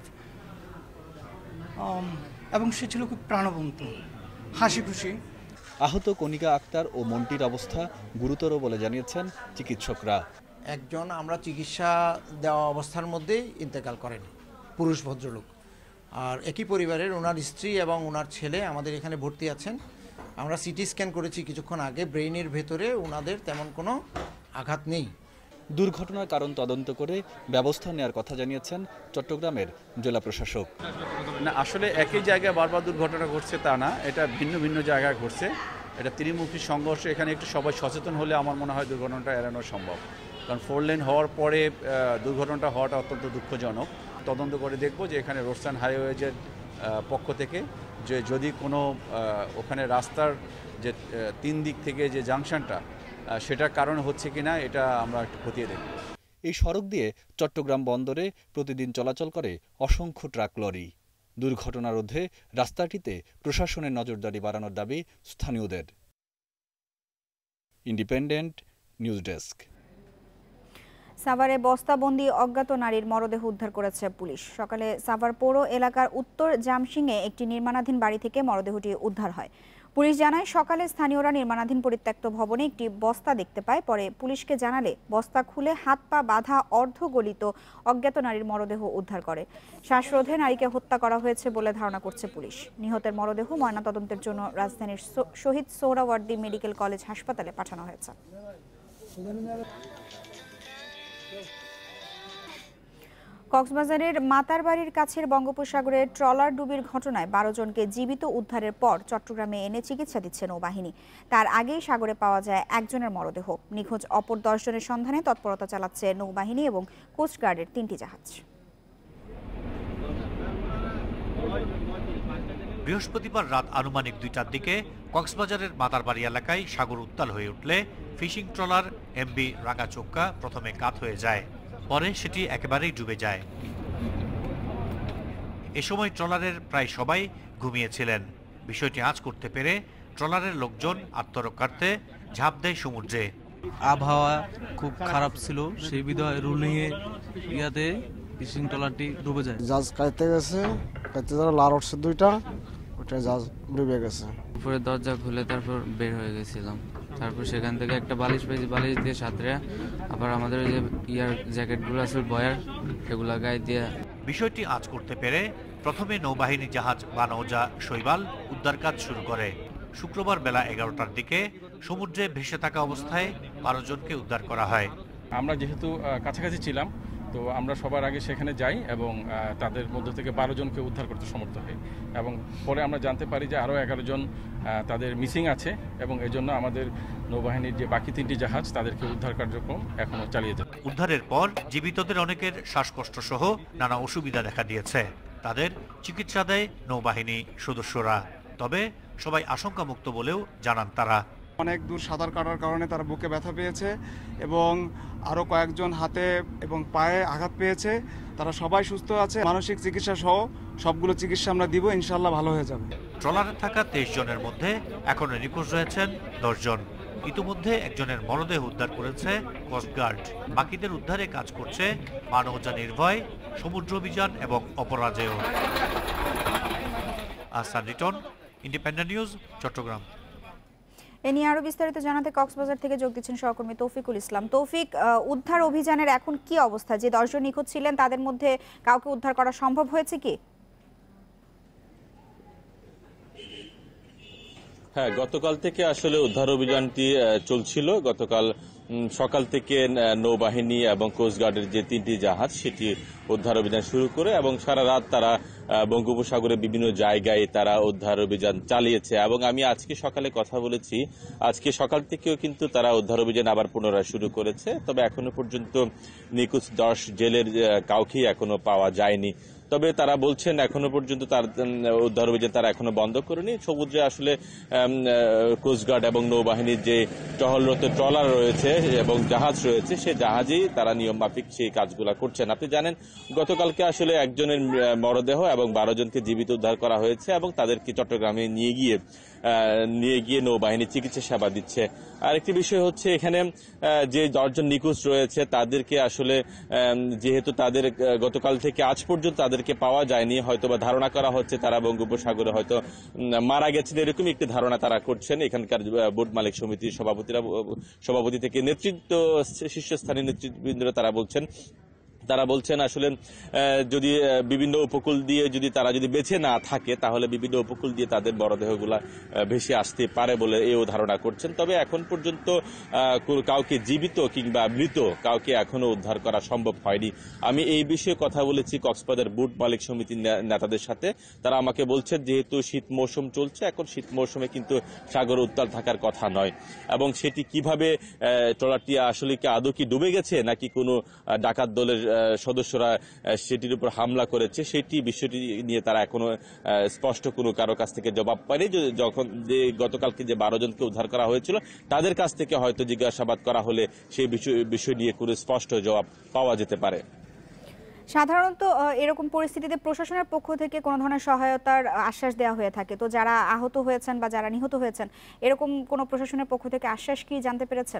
এবং সে ছিল খুব প্রাণবন্ত, হাসি খুশি। আহত কণিকা আক্তার ও মন্টির অবস্থা গুরুতর বলে জানিয়েছেন চিকিৎসকরা। একজন আমরা চিকিৎসা দেওয়া অবস্থার মধ্যেই ইন্তেকাল করেন, পুরুষ ভদ্রলোক। আর একই পরিবারের ওনার স্ত্রী এবং ওনার ছেলে আমাদের এখানে ভর্তি আছেন। আমরা সিটি স্ক্যান করেছি কিছুক্ষণ আগে, ব্রেইনের ভেতরে ওনাদের তেমন কোনো আঘাত নেই। দুর্ঘটনার কারণ তদন্ত করে ব্যবস্থা নেওয়ার কথা জানিয়েছেন চট্টগ্রামের জেলা প্রশাসক। না, আসলে একই জায়গায় বারবার দুর্ঘটনা ঘটছে তা না, এটা ভিন্ন ভিন্ন জায়গায় ঘটছে। এটা ত্রিমুখী সংঘর্ষ, এখানে একটু সবাই সচেতন হলে আমার মনে হয় দুর্ঘটনাটা এড়ানো সম্ভব। কারণ 4 লেন হওয়ার পরে দুর্ঘটনাটা হওয়াটা অত্যন্ত দুঃখজনক। তদন্ত করে দেখব যে এখানে রোডস অ্যান্ড হাইওয়েজের পক্ষ থেকে যে যদি কোনো ওখানে রাস্তার যে 3 দিক থেকে যে জাংশনটা সেটার কারণ হচ্ছে কিনা এটা আমরা একটু খতিয়ে দেখব। এই সড়ক দিয়ে চট্টগ্রাম বন্দরে প্রতিদিন চলাচল করে অসংখ্য ট্রাক লরি। দুর্ঘটনা রোধে রাস্তাটিতে প্রশাসনের নজরদারি বাড়ানোর দাবি স্থানীয়দের। Independent news desk. সাভারে বস্তাবন্দি অজ্ঞাত নারীর মরদেহ উদ্ধার করেছে পুলিশ। সকালে সাভার পৌর এলাকার উত্তর জামসিংয়ে একটি নির্মাণাধীন বাড়ি থেকে মরদেহটি উদ্ধার হয়। পুলিশ জানায় সকালে স্থানীয়রা নির্মাণাধীন পরিত্যক্ত ভবনে একটি বস্তা দেখতে পায়। পরে পুলিশকে জানালে বস্তা খুলে হাত পা বাঁধা অর্ধগলিত অজ্ঞাত নারীর মরদেহ উদ্ধার করে। শ্বাসরোধে নারীকে হত্যা করা হয়েছে বলে ধারণা করছে পুলিশ। নিহতের মরদেহ ময়নাতদন্তের জন্য রাজধানীর শহীদ সোহরাওয়ার্দী মেডিকেল কলেজ হাসপাতালে পাঠানো হয়েছে। কক্সবাজারের মাতারবাড়ির কাছের বঙ্গোপসাগরে ট্রলার ডুবির ঘটনায় 12 জনকে জীবিত উদ্ধারের পর চট্টগ্রামে এনে চিকিৎসা দিচ্ছে নৌবাহিনী। তার আগেই সাগরে পাওয়া যায় একজনের মরদেহ। নিখোঁজ অপর 10 জনের সন্ধানে তৎপরতা চালাচ্ছে নৌবাহিনী এবং কোস্টগার্ডের 3টি জাহাজ। বৃহস্পতিবার রাত আনুমানিক 2টার দিকে কক্সবাজারের মাতারবাড়ি এলাকায় সাগর উত্তাল হয়ে উঠলে ফিশিং ট্রলার এমবি রাঙাচোক্কা প্রথমে কাত হয়ে যায়, পরে সেটি একেবারেই ডুবে যায়। এ সময় ট্রলারের প্রায় সবাই ঘুমিয়েছিলেন। বিষয়টি আঁচ করতে পেরে ট্রলারের লোকজন আত্মরক্ষার্থে ঝাঁপ দেয় সমুদ্রে। আবহাওয়া খুব খারাপ ছিল, সেই বিধায় রুলিংয়ে ইয়াতে ফিশিং ট্রলারটি ডুবে যায়। জাহাজ কাইতে গেছে, কাইতে যারা লার উঠছে 2টা, ওটা জাহাজ ডুবে গেছে। উপরে দরজা খুলে তারপর বের হয়ে গেছিলাম। তারপর সেখান থেকে একটা বালিশ পেয়েছি, বালিশ দিয়ে সাঁতরে আবার আমাদের ওই যে ইয়ার জ্যাকেটগুলো আছে বয়ার, সেগুলো গায়ে দিয়ে। বিষয়টি আঁচ করতে পেরে প্রথমে নৌবাহিনী জাহাজ বা নৌজা শৈবাল উদ্ধার কাজ শুরু করে। শুক্রবার বেলা 11টার দিকে সমুদ্রে ভেসে থাকা অবস্থায় 12 জনকে উদ্ধার করা হয়। আমরা যেহেতু কাছাকাছি ছিলাম, তো আমরা সবার আগে সেখানে যাই এবং তাদের মধ্য থেকে 12 জনকে উদ্ধার করতে সমর্থ হই এবং পরে আমরা জানতে পারি যে আরও 11 জন তাদের মিসিং আছে এবং এজন্য আমাদের নৌবাহিনীর যে বাকি 3টি জাহাজ তাদেরকে উদ্ধার কার্যক্রম এখনো চালিয়ে যাচ্ছে। উদ্ধারের পর জীবিতদের অনেকের শ্বাসকষ্ট সহ নানা অসুবিধা দেখা দিয়েছে। তাদের চিকিৎসা দেয় নৌবাহিনী সদস্যরা। তবে সবাই আশঙ্কামুক্ত বলেও জানান তারা। অনেক দূর সাঁতার কাটার কারণে তারা বুকে ব্যথা পেয়েছে এবং আরও কয়েকজন হাতে এবং পায়ে আঘাত পেয়েছে। তারা সবাই সুস্থ আছে। মানসিক চিকিৎসা সহ সবগুলো চিকিৎসা আমরা দিব, ইনশাল্লাহ ভালো হয়ে যাবে। ট্রলারে থাকা 23 জনের মধ্যে এখনো নিখোঁজ রয়েছেন 10 জন। ইতিমধ্যে একজনের মরদেহ উদ্ধার করেছে কোস্টগার্ড। বাকিদের উদ্ধারে কাজ করছে মানবজা নির্ভয়, সমুদ্র অভিযান এবং অপরাজেয়। Ahsan Riton, independent news, Chittagong. এ নিয়ে আরো বিস্তারিত জানাতে কক্সবাজার থেকে যোগ দিচ্ছেন সহকর্মী তৌফিকুল ইসলাম। তৌফিক, উদ্ধার অভিযানের এখন কি অবস্থা? যে 10 জন নিখোঁজ ছিলেন তাদের মধ্যে কাউকে উদ্ধার করা সম্ভব হয়েছে কি? হ্যাঁ, গতকাল থেকে আসলে উদ্ধার অভিযানটি চলছিল। গতকাল সকাল থেকে নৌবাহিনী এবং কোস্টগার্ডের যে 3টি জাহাজ সেটি উদ্ধার অভিযান শুরু করে এবং সারা রাত তারা বঙ্গোপসাগরের বিভিন্ন জায়গায় তারা উদ্ধার অভিযান চালিয়েছে। এবং আমি আজকে সকালে কথা বলেছি, আজকে সকাল থেকেও কিন্তু তারা উদ্ধার অভিযান আবার পুনরায় শুরু করেছে। তবে এখনো পর্যন্ত নিখোঁজ 10 জেলের কাউকেই এখনো পাওয়া যায়নি। তবে তারা বলছেন এখনো পর্যন্ত তার উদ্ধার অভিযান তারা এখনো বন্ধ করেনি। সমুদ্রে আসলে কোস্টগার্ড এবং নৌবাহিনীর যে টহলরত ট্রলার রয়েছে এবং জাহাজ রয়েছে, সেই জাহাজেই তারা নিয়ম মাফিক সেই কাজগুলো করছেন। আপনি জানেন গতকালকে আসলে একজনের মরদেহ এবং 12 জনকে জীবিত উদ্ধার করা হয়েছে এবং তাদেরকে চট্টগ্রামে নিয়ে গিয়ে নৌবাহিনী চিকিৎসা সেবা দিচ্ছে। আরেকটি বিষয় হচ্ছে এখানে যে 10 জন নিখোঁজ রয়েছে তাদেরকে আসলে যেহেতু তাদের গতকাল থেকে আজ পর্যন্ত তাদেরকে পাওয়া যায়নি, হয়তোবা ধারণা করা হচ্ছে তারা বঙ্গোপসাগরে হয়তো মারা গেছেন, এরকম একটি ধারণা তারা করছেন। এখানকার বোট মালিক সমিতির সভাপতি থেকে নেতৃত্ব শীর্ষস্থানীয় নেতৃবৃন্দরা তারা বলছেন আসলে যদি বিভিন্ন উপকূল দিয়ে তারা যদি বেঁচে না থাকে তাহলে বিভিন্ন উপকূল দিয়ে তাদের মরদেহগুলা ভেসে আসতে পারে বলে এও ধারণা করছেন। তবে এখন পর্যন্ত কাউকে জীবিত কিংবা মৃত কাউকে এখনো উদ্ধার করা সম্ভব হয়নি। আমি এই বিষয়ে কথা বলেছি কক্সবাজার বোট মালিক সমিতির নেতাদের সাথে। তারা আমাকে বলছেন যেহেতু শীত মৌসুম চলছে, এখন শীত মৌসুমে কিন্তু সাগর উত্তাল থাকার কথা নয় এবং সেটি কিভাবে ট্রলারটি আসলে কি আদৌ কি ডুবে গেছে নাকি কোনো ডাকাত দলের সদস্যরা সেটির উপর হামলা করেছে সেটি বিষয়টি নিয়ে তারা এখনো স্পষ্ট কোনো কারো কাছ থেকে জবাব পায়নি। যখন গতকালকে যে 12 জনকে উদ্ধার করা হয়েছিল তাদের কাছ থেকে হয়তো জিজ্ঞাসাবাদ করা হলে সেই বিষয় নিয়ে কোনো স্পষ্ট জবাব পাওয়া যেতে পারে। সাধারণত এরকম পরিস্থিতিতে প্রশাসনের পক্ষ থেকে কোনো ধরনের সহায়তার আশ্বাস দেওয়া হয়ে থাকে, তো যারা আহত হয়েছেন বা যারা নিহত হয়েছেন এরকম কোনো প্রশাসনের পক্ষ থেকে আশ্বাস কি জানতে পেরেছেন?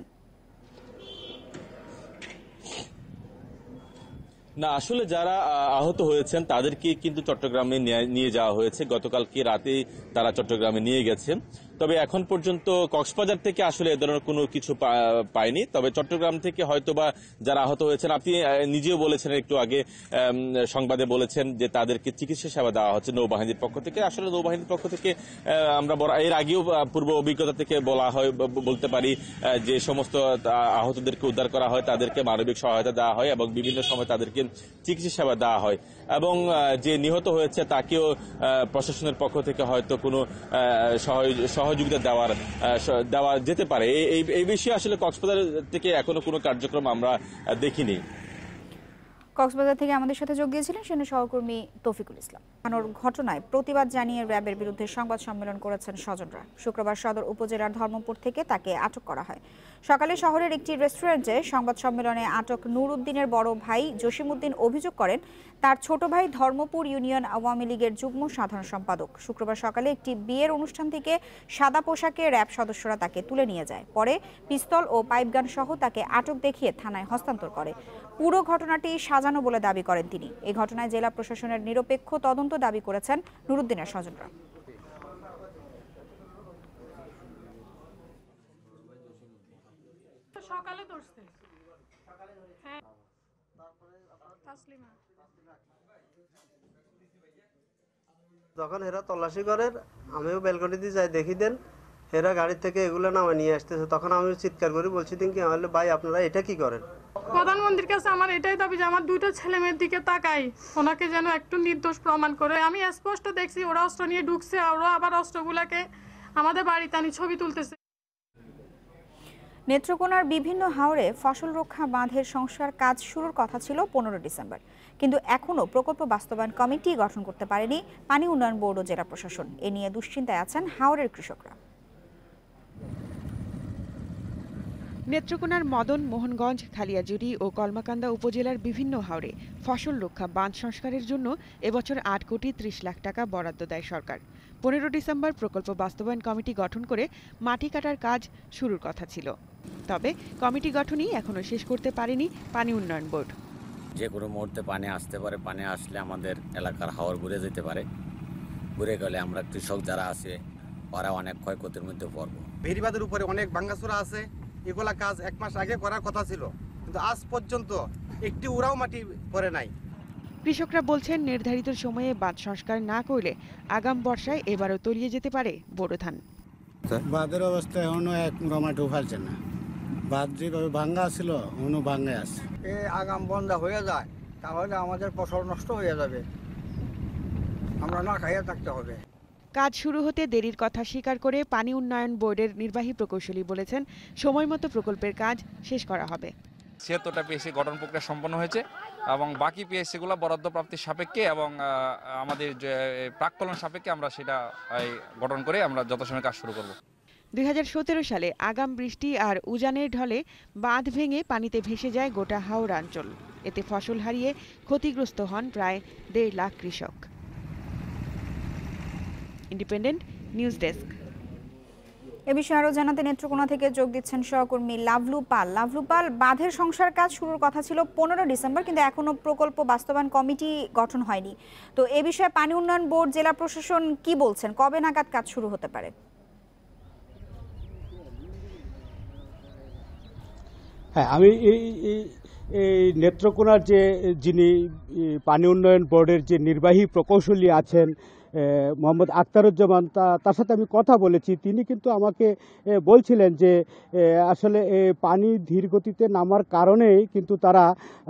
না, আসলে যারা আহত হয়েছেন তাদেরকে কিন্তু চট্টগ্রামে নিয়ে যাওয়া হয়েছে। গতকালকে রাতেই তারা চট্টগ্রামে নিয়ে গেছে। তবে এখন পর্যন্ত কক্সবাজার থেকে আসলে এ ধরনের কোনো কিছু পায়নি। তবে চট্টগ্রাম থেকে হয়তোবা যারা আহত হয়েছেন, আপনি নিজেও বলেছেন একটু আগে সংবাদে বলেছেন যে তাদেরকে চিকিৎসা সেবা দেওয়া হচ্ছে নৌবাহিনীর পক্ষ থেকে। আসলে নৌবাহিনীর পক্ষ থেকে আমরা এর আগেও পূর্ব অভিজ্ঞতা থেকে বলতে পারি যে সমস্ত আহতদেরকে উদ্ধার করা হয় তাদেরকে মানবিক সহায়তা দেওয়া হয় এবং বিভিন্ন সময় তাদেরকে চিকিৎসা সেবা দেওয়া হয় এবং যে নিহত হয়েছে তাকেও প্রশাসনের পক্ষ থেকে হয়তো কোনো সহযোগিতা দেওয়া যেতে পারে। এই বিষয়ে আসলে কক্সবাজার থেকে এখনো কোনো কার্যক্রম আমরা দেখিনি। কক্সবাজার থেকে আমাদের সাথে যোগ দিয়েছিলেন সেনা সহকর্মী তৌফিকুল ইসলাম। ঘটনায় প্রতিবাদ জানিয়ে র্যাবের বিরুদ্ধে সংবাদ সম্মেলন করেছেন স্বজনরা। শুক্রবার সদর উপজেলার ধর্মপুর থেকে তাকে আটক করা হয়। সকালে শহরের একটি রেস্টুরেন্টে সংবাদ সম্মেলনে আটক নূর উদ্দিনের বড় ভাই জসিমউদ্দিন অভিযোগ করেন তার ছোট ভাই ধর্মপুর ইউনিয়ন আওয়ামী লীগের যুগ্ম সাধারণ সম্পাদক। শুক্রবার সকালে একটি বিয়ের অনুষ্ঠান থেকে সাদা পোশাকে র্যাব সদস্যরা তাকে তুলে নিয়ে যায়। পরে পিস্তল ও পাইপগান সহ তাকে আটক দেখিয়ে থানায় হস্তান্তর করে। পুরো ঘটনাটি সাজানো বলে দাবি করেন তিনি। এই ঘটনায় জেলা প্রশাসনের নিরপেক্ষ তদন্ত দাবি করেছেন নূর উদ্দিনের স্বজনরা। যখন এরা তল্লাশি করেন আমিও ব্যালকনিতে যাই, দেখি দেন এরা গাড়ি থেকে এগুলো নামে নিয়ে আসতেছে। তখন আমি চিৎকার করি, বলছি দিন কি আমার ভাই আপনারা এটা কি করেন? প্রধানমন্ত্রীর কাছে আমার এটাই দাবি যে আমার দুইটা ছেলে মেয়ের দিকে তাকাই, ওনাকে যেন একটু নির্দোষ প্রমাণ করে। আমি স্পষ্ট দেখছি ওরা অস্ত্র নিয়ে ঢুকছে, ওরা আবার অস্ত্রগুলাকে আমাদের বাড়িতে আনি ছবি তুলতেছে। নেত্রকোনার বিভিন্ন হাওরে ফসল রক্ষা বাঁধের সংস্কার কাজ শুরুর কথা ছিল 15 ডিসেম্বর, কিন্তু এখনও প্রকল্প বাস্তবায়ন কমিটি গঠন করতে পারেনি পানি উন্নয়ন বোর্ড ও জেলা প্রশাসন। এ নিয়ে দুশ্চিন্তায় আছেন হাওরের কৃষকরা। নেত্রকোনার মদন মোহনগঞ্জ, খালিয়াজুড়ি ও কলমাকান্দা উপজেলার বিভিন্ন হাওরে ফসল রক্ষা বাঁধ সংস্কারের জন্য এবছর 8 কোটি 30 লাখ টাকা বরাদ্দ দেয় সরকার। 15 ডিসেম্বর প্রকল্প বাস্তবায়ন কমিটি গঠন করে মাটি কাটার কাজ শুরুর কথা ছিল, তবে কমিটি গঠনই এখনো শেষ করতে পারেনি পানি উন্নয়ন বোর্ড। যে কোনো মুহূর্তে পানি আসতে পারে, পানি আসলে আমাদের এলাকার হাওর ঘুরে যেতে পারে, ঘুরে গেলে আমরা কৃষক যারা আছে ওরা অনেক ক্ষয়ক্ষতির মধ্যে পড়বো। ভেরিবাদের উপরে অনেক ভাঙ্গাচোরা আছে, এগুলা কাজ 1 মাস আগে করার কথা ছিল, কিন্তু আজ পর্যন্ত একটি উড়াও মাটি পড়ে নাই। কৃষকরা বলছেন নির্ধারিত সময়ে বাঁধ সংস্কার না করলে আগাম বর্ষায় এবারও তলিয়ে যেতে পারে বোরো ধান। বাঁধের অবস্থা এখনো এক মুড়া মাটি উঠালছে না, বাঁধ যেভাবে ভাঙ্গা ছিল এখনো ভাঙ্গে আছে। আগাম বন্ধ হয়ে যায় তাহলে আমাদের ফসল নষ্ট হয়ে যাবে, আমরা না খাইয়ে থাকতে হবে। কাজ শুরু হতে দেরির কথা স্বীকার করে পানি উন্নয়ন বোর্ডের নির্বাহী প্রকৌশলী বলেছেন সময়মতো প্রকল্পের কাজ শেষ করা হবে। ৭৬টা পিএসসি গঠন প্রক্রিয়া সম্পন্ন হয়েছে এবং বাকি পিএসসিগুলো বরাদ্দ প্রাপ্তির সাপেক্ষে এবং আমাদের প্রাক্কলন সাপেক্ষে আমরা সেটা গঠন করে আমরা যথাসময়ে কাজ শুরু করব। 2017 সালে আগাম বৃষ্টি আর উজানের ঢলে বাঁধ ভেঙে পানিতে ভেসে যায় গোটা হাওড় অঞ্চল। এতে ফসল হারিয়ে ক্ষতিগ্রস্ত হন প্রায় 1.5 লাখ কৃষক। Independent news desk. এ বিষয়ে আরো জানাতে নেত্রকোনা থেকে যোগ দিচ্ছেন সহকর্মী লাভলু পাল। লাভলু পাল, বাঁধের সংস্কার কাজ শুরুর কথা ছিল 15 ডিসেম্বর, কিন্তু এখনো প্রকল্প বাস্তবায়ন কমিটি গঠন হয়নি। তো এ বিষয়ে পানি উন্নয়ন বোর্ড, জেলা প্রশাসন কি বলছেন? কবে নাগাদ কাজ শুরু হতে পারে? হ্যাঁ, আমি এই নেত্রকোনার যিনি পানি উন্নয়ন বোর্ডের যে নির্বাহী প্রকৌশলী আছেন মোহাম্মদ আখতারুজ্জামান, তার সাথে আমি কথা বলেছি। তিনি কিন্তু আমাকে বলছিলেন যে আসলে পানি ধীর গতিতে নামার কারণেই কিন্তু তারা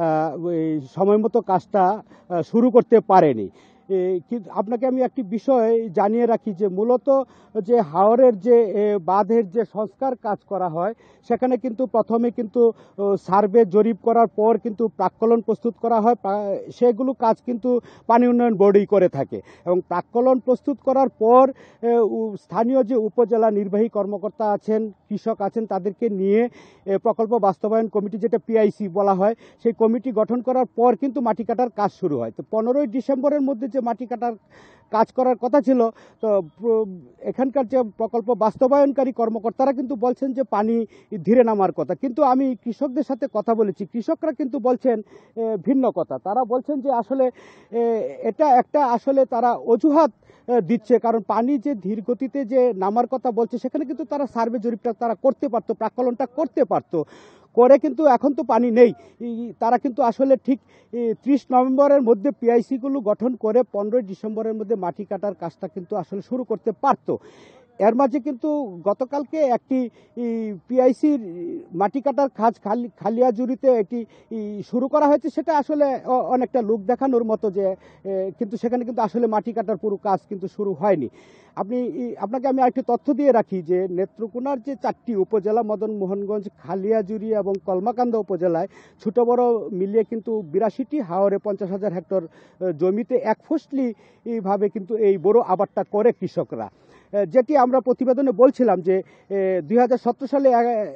সময় মতো কাজটা শুরু করতে পারেনি। কিন্তু আপনাকে আমি একটি বিষয় জানিয়ে রাখি যে মূলত যে হাওরের যে বাঁধের যে সংস্কার কাজ করা হয় সেখানে কিন্তু প্রথমে কিন্তু সার্ভে জরিপ করার পর কিন্তু প্রাক্কলন প্রস্তুত করা হয়। সেগুলো কাজ কিন্তু পানি উন্নয়ন বোর্ডই করে থাকে এবং প্রাক্কলন প্রস্তুত করার পর স্থানীয় যে উপজেলা নির্বাহী কর্মকর্তা আছেন, কৃষক আছেন, তাদেরকে নিয়ে প্রকল্প বাস্তবায়ন কমিটি, যেটা পিআইসি বলা হয়, সেই কমিটি গঠন করার পর কিন্তু মাটি কাটার কাজ শুরু হয়। তো 15 ডিসেম্বরের মধ্যে যে মাটি কাটার কাজ করার কথা ছিল, তো এখানকার যে প্রকল্প বাস্তবায়নকারী কর্মকর্তারা কিন্তু বলছেন যে পানি ধীরে নামার কথা। কিন্তু আমি কৃষকদের সাথে কথা বলেছি, কৃষকরা কিন্তু বলছেন ভিন্ন কথা। তারা বলছেন যে আসলে এটা একটা আসলে তারা অজুহাত দিচ্ছে, কারণ পানি যে ধীর গতিতে যে নামার কথা বলছে সেখানে কিন্তু তারা সার্ভে জরিপটা তারা করতে পারতো, প্রাক্কলনটা করতে পারতো, করে কিন্তু এখন তো পানি নেই। তারা কিন্তু আসলে ঠিক 30 নভেম্বরের মধ্যে পিআইসিগুলো গঠন করে 15 ডিসেম্বরের মধ্যে মাটি কাটার কাজটা কিন্তু আসলে শুরু করতে পারতো। এর মাঝে কিন্তু গতকালকে একটি পিআইসির মাটি কাটার কাজ খালিয়াজুড়িতে একটি শুরু করা হয়েছে। সেটা আসলে অনেকটা লোক দেখানোর মতো, যে কিন্তু সেখানে কিন্তু আসলে মাটি কাটার পুরো কাজ কিন্তু শুরু হয়নি। আপনাকে আমি আরেকটি তথ্য দিয়ে রাখি যে নেত্রকোনার যে 4টি উপজেলা, মদন মোহনগঞ্জ, খালিয়াজুড়ি এবং কলমাকান্দা উপজেলায় ছোট বড় মিলিয়ে কিন্তু 82টি হাওরে 50,000 হেক্টর জমিতে একফসলি ভাবে কিন্তু এই বড় আবাদটা করে কৃষকরা। যেটি আমরা প্রতিবেদনে বলছিলাম যে 2017 সালে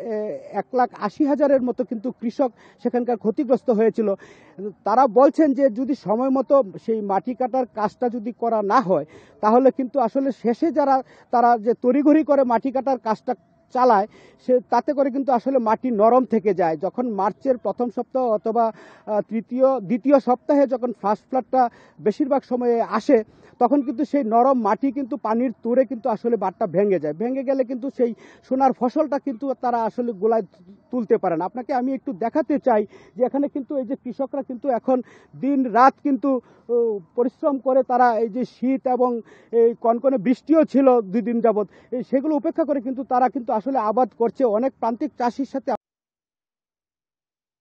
1,80,000-এর মতো কিন্তু কৃষক সেখানকার ক্ষতিগ্রস্ত হয়েছিল। তারা বলছেন যে যদি সময় মতো সেই মাটি কাটার কাজটা যদি করা না হয় তাহলে কিন্তু আসলে শেষে তারা যে তড়িঘড়ি করে মাটি কাটার কাজটা চালায় তাতে করে কিন্তু আসলে মাটি নরম থেকে যায়। যখন মার্চের প্রথম সপ্তাহ অথবা দ্বিতীয় সপ্তাহে যখন ফার্স্ট ফ্লাডটা বেশিরভাগ সময়ে আসে, তখন কিন্তু সেই নরম মাটি কিন্তু পানির তোড়ে কিন্তু আসলে বাঁধটা ভেঙে যায়। ভেঙে গেলে কিন্তু সেই সোনার ফসলটা কিন্তু তারা আসলে গোলায় তুলতে পারে না। আপনাকে আমি একটু দেখাতে চাই যে এখানে কিন্তু এই যে কৃষকরা কিন্তু এখন দিন রাত কিন্তু পরিশ্রম করে তারা এই যে শীত এবং এই কনকনে বৃষ্টিও ছিল 2 দিন যাবৎ, সেগুলো উপেক্ষা করে কিন্তু তারা কিন্তু আসলে আবাদ করছে। অনেক প্রান্তিক চাষির সাথে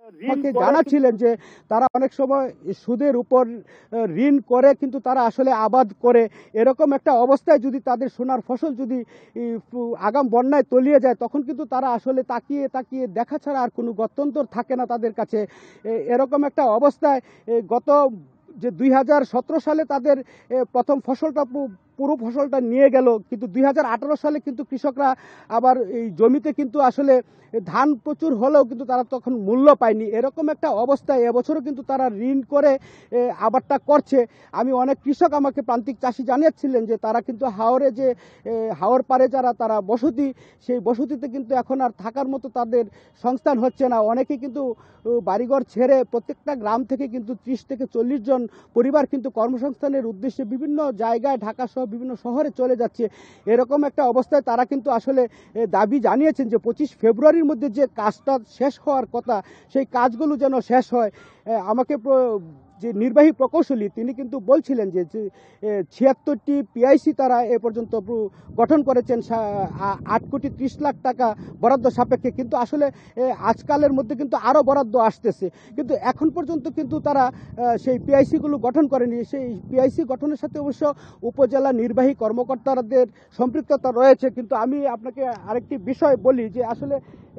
আমাকে জানাচ্ছিলেন যে তারা অনেক সময় সুদের উপর ঋণ করে কিন্তু তারা আসলে আবাদ করে, এরকম একটা অবস্থায় যদি তাদের সোনার ফসল যদি আগাম বন্যায় তলিয়ে যায় তখন কিন্তু তারা আসলে তাকিয়ে তাকিয়ে দেখা ছাড়া আর কোনো গত্যন্তর থাকে না তাদের কাছে। এরকম একটা অবস্থায় গত যে 2017 সালে তাদের প্রথম ফসলটা পুরো ফসলটা নিয়ে গেল, কিন্তু 2018 সালে কিন্তু কৃষকরা আবার এই জমিতে কিন্তু আসলে ধান প্রচুর হলেও কিন্তু তারা তখন মূল্য পায়নি। এরকম একটা অবস্থায় এবছরও কিন্তু তারা ঋণ করে আবারটা করছে। আমি অনেক কৃষক আমাকে প্রান্তিক চাষি জানিয়েছিলেন যে তারা কিন্তু হাওরে যে হাওর পারে যারা তারা বসতি, সেই বসতিতে কিন্তু এখন আর থাকার মতো তাদের সংস্থান হচ্ছে না। অনেকে কিন্তু বাড়িঘর ছেড়ে প্রত্যেকটা গ্রাম থেকে কিন্তু 30 থেকে 40 জন পরিবার কিন্তু কর্মসংস্থানের উদ্দেশ্যে বিভিন্ন জায়গায় ঢাকা সহ বিভিন্ন শহরে চলে যাচ্ছে। এরকম একটা অবস্থায় তারা কিন্তু আসলে দাবি জানিয়েছেন যে 25 ফেব্রুয়ারির মধ্যে যে কাজটা শেষ হওয়ার কথা সেই কাজগুলো যেন শেষ হয়। আমাকে যে নির্বাহী প্রকৌশলী তিনি কিন্তু বলছিলেন যে 76টি পিআইসি তারা এ পর্যন্ত গঠন করেছেন 8 কোটি 30 লাখ টাকা বরাদ্দ সাপেক্ষে, কিন্তু আসলে আজকালের মধ্যে কিন্তু আরও বরাদ্দ আসতেছে, কিন্তু এখন পর্যন্ত কিন্তু তারা সেই পিআইসিগুলো গঠন করেনি। সেই পিআইসি গঠনের সাথে অবশ্য উপজেলা নির্বাহী কর্মকর্তাদের সম্পৃক্ততা রয়েছে। কিন্তু আমি আপনাকে আরেকটি বিষয় বলি যে আসলে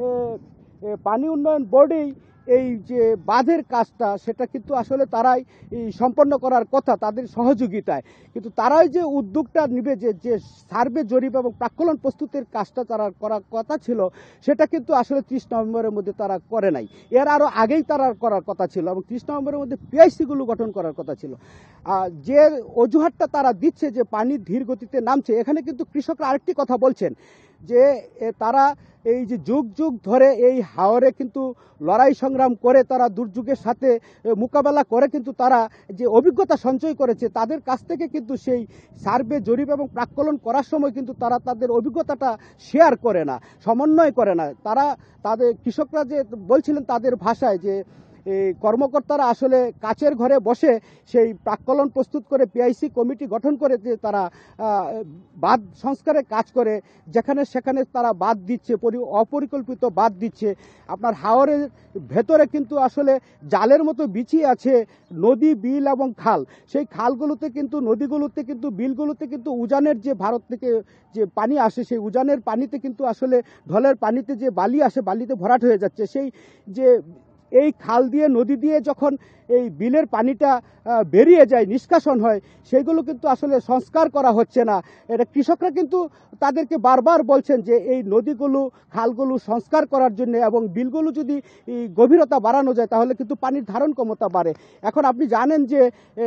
পানি উন্নয়ন বোর্ডেই এই যে বাঁধের কাজটা সেটা কিন্তু আসলে তারাই সম্পন্ন করার কথা তাদের সহযোগিতায়, কিন্তু তারাই যে উদ্যোগটা নেবে যে সার্ভে জরিপ এবং প্রাক্কলন প্রস্তুতের কাজটা তারা করার কথা ছিল সেটা কিন্তু আসলে 30 নভেম্বরের মধ্যে তারা করে নাই। এর আরও আগেই তারা করার কথা ছিল এবং 30 নভেম্বরের মধ্যে পিআইসিগুলো গঠন করার কথা ছিল। যে অজুহাতটা তারা দিচ্ছে যে পানি ধীর গতিতে নামছে, এখানে কিন্তু কৃষকরা আরেকটি কথা বলছেন যে তারা এই যে যুগ যুগ ধরে এই হাওরে কিন্তু লড়াই সংগ্রাম করে তারা দুর্যোগের সাথে মোকাবেলা করে কিন্তু তারা যে অভিজ্ঞতা সঞ্চয় করেছে তাদের কাছ থেকে কিন্তু সেই সার্ভে জরিপ এবং প্রাক্কলন করার সময় কিন্তু তারা তাদের অভিজ্ঞতাটা শেয়ার করে না, সমন্বয় করে না। তারা তাদের কৃষকরা যে বলছিলেন তাদের ভাষায় যে কর্মকর্তারা আসলে কাচের ঘরে বসে সেই প্রাক্কলন প্রস্তুত করে পিআইসি কমিটি গঠন করে যে তারা বাঁধ সংস্কারের কাজ করে, যেখানে সেখানে তারা বাঁধ দিচ্ছে, অপরিকল্পিত বাঁধ দিচ্ছে। আপনার হাওরের ভেতরে কিন্তু আসলে জালের মতো বিছিয়ে আছে নদী, বিল এবং খাল। সেই খালগুলোতে কিন্তু নদীগুলোতে কিন্তু বিলগুলোতে কিন্তু উজানের যে ভারত থেকে যে পানি আসে সেই উজানের পানিতে কিন্তু আসলে ঢলের পানিতে যে বালি আসে বালিতে ভরাট হয়ে যাচ্ছে। সেই যে এই খাল দিয়ে নদী দিয়ে যখন এই বিলের পানিটা বেরিয়ে যায় নিষ্কাশন হয় সেগুলো কিন্তু আসলে সংস্কার করা হচ্ছে না। এটা কৃষকরা কিন্তু তাদেরকে বারবার বলছেন যে এই নদীগুলো খালগুলো সংস্কার করার জন্য এবং বিলগুলো যদি গভীরতা বাড়ানো যায় তাহলে কিন্তু পানির ধারণ ক্ষমতা বাড়ে। এখন আপনি জানেন যে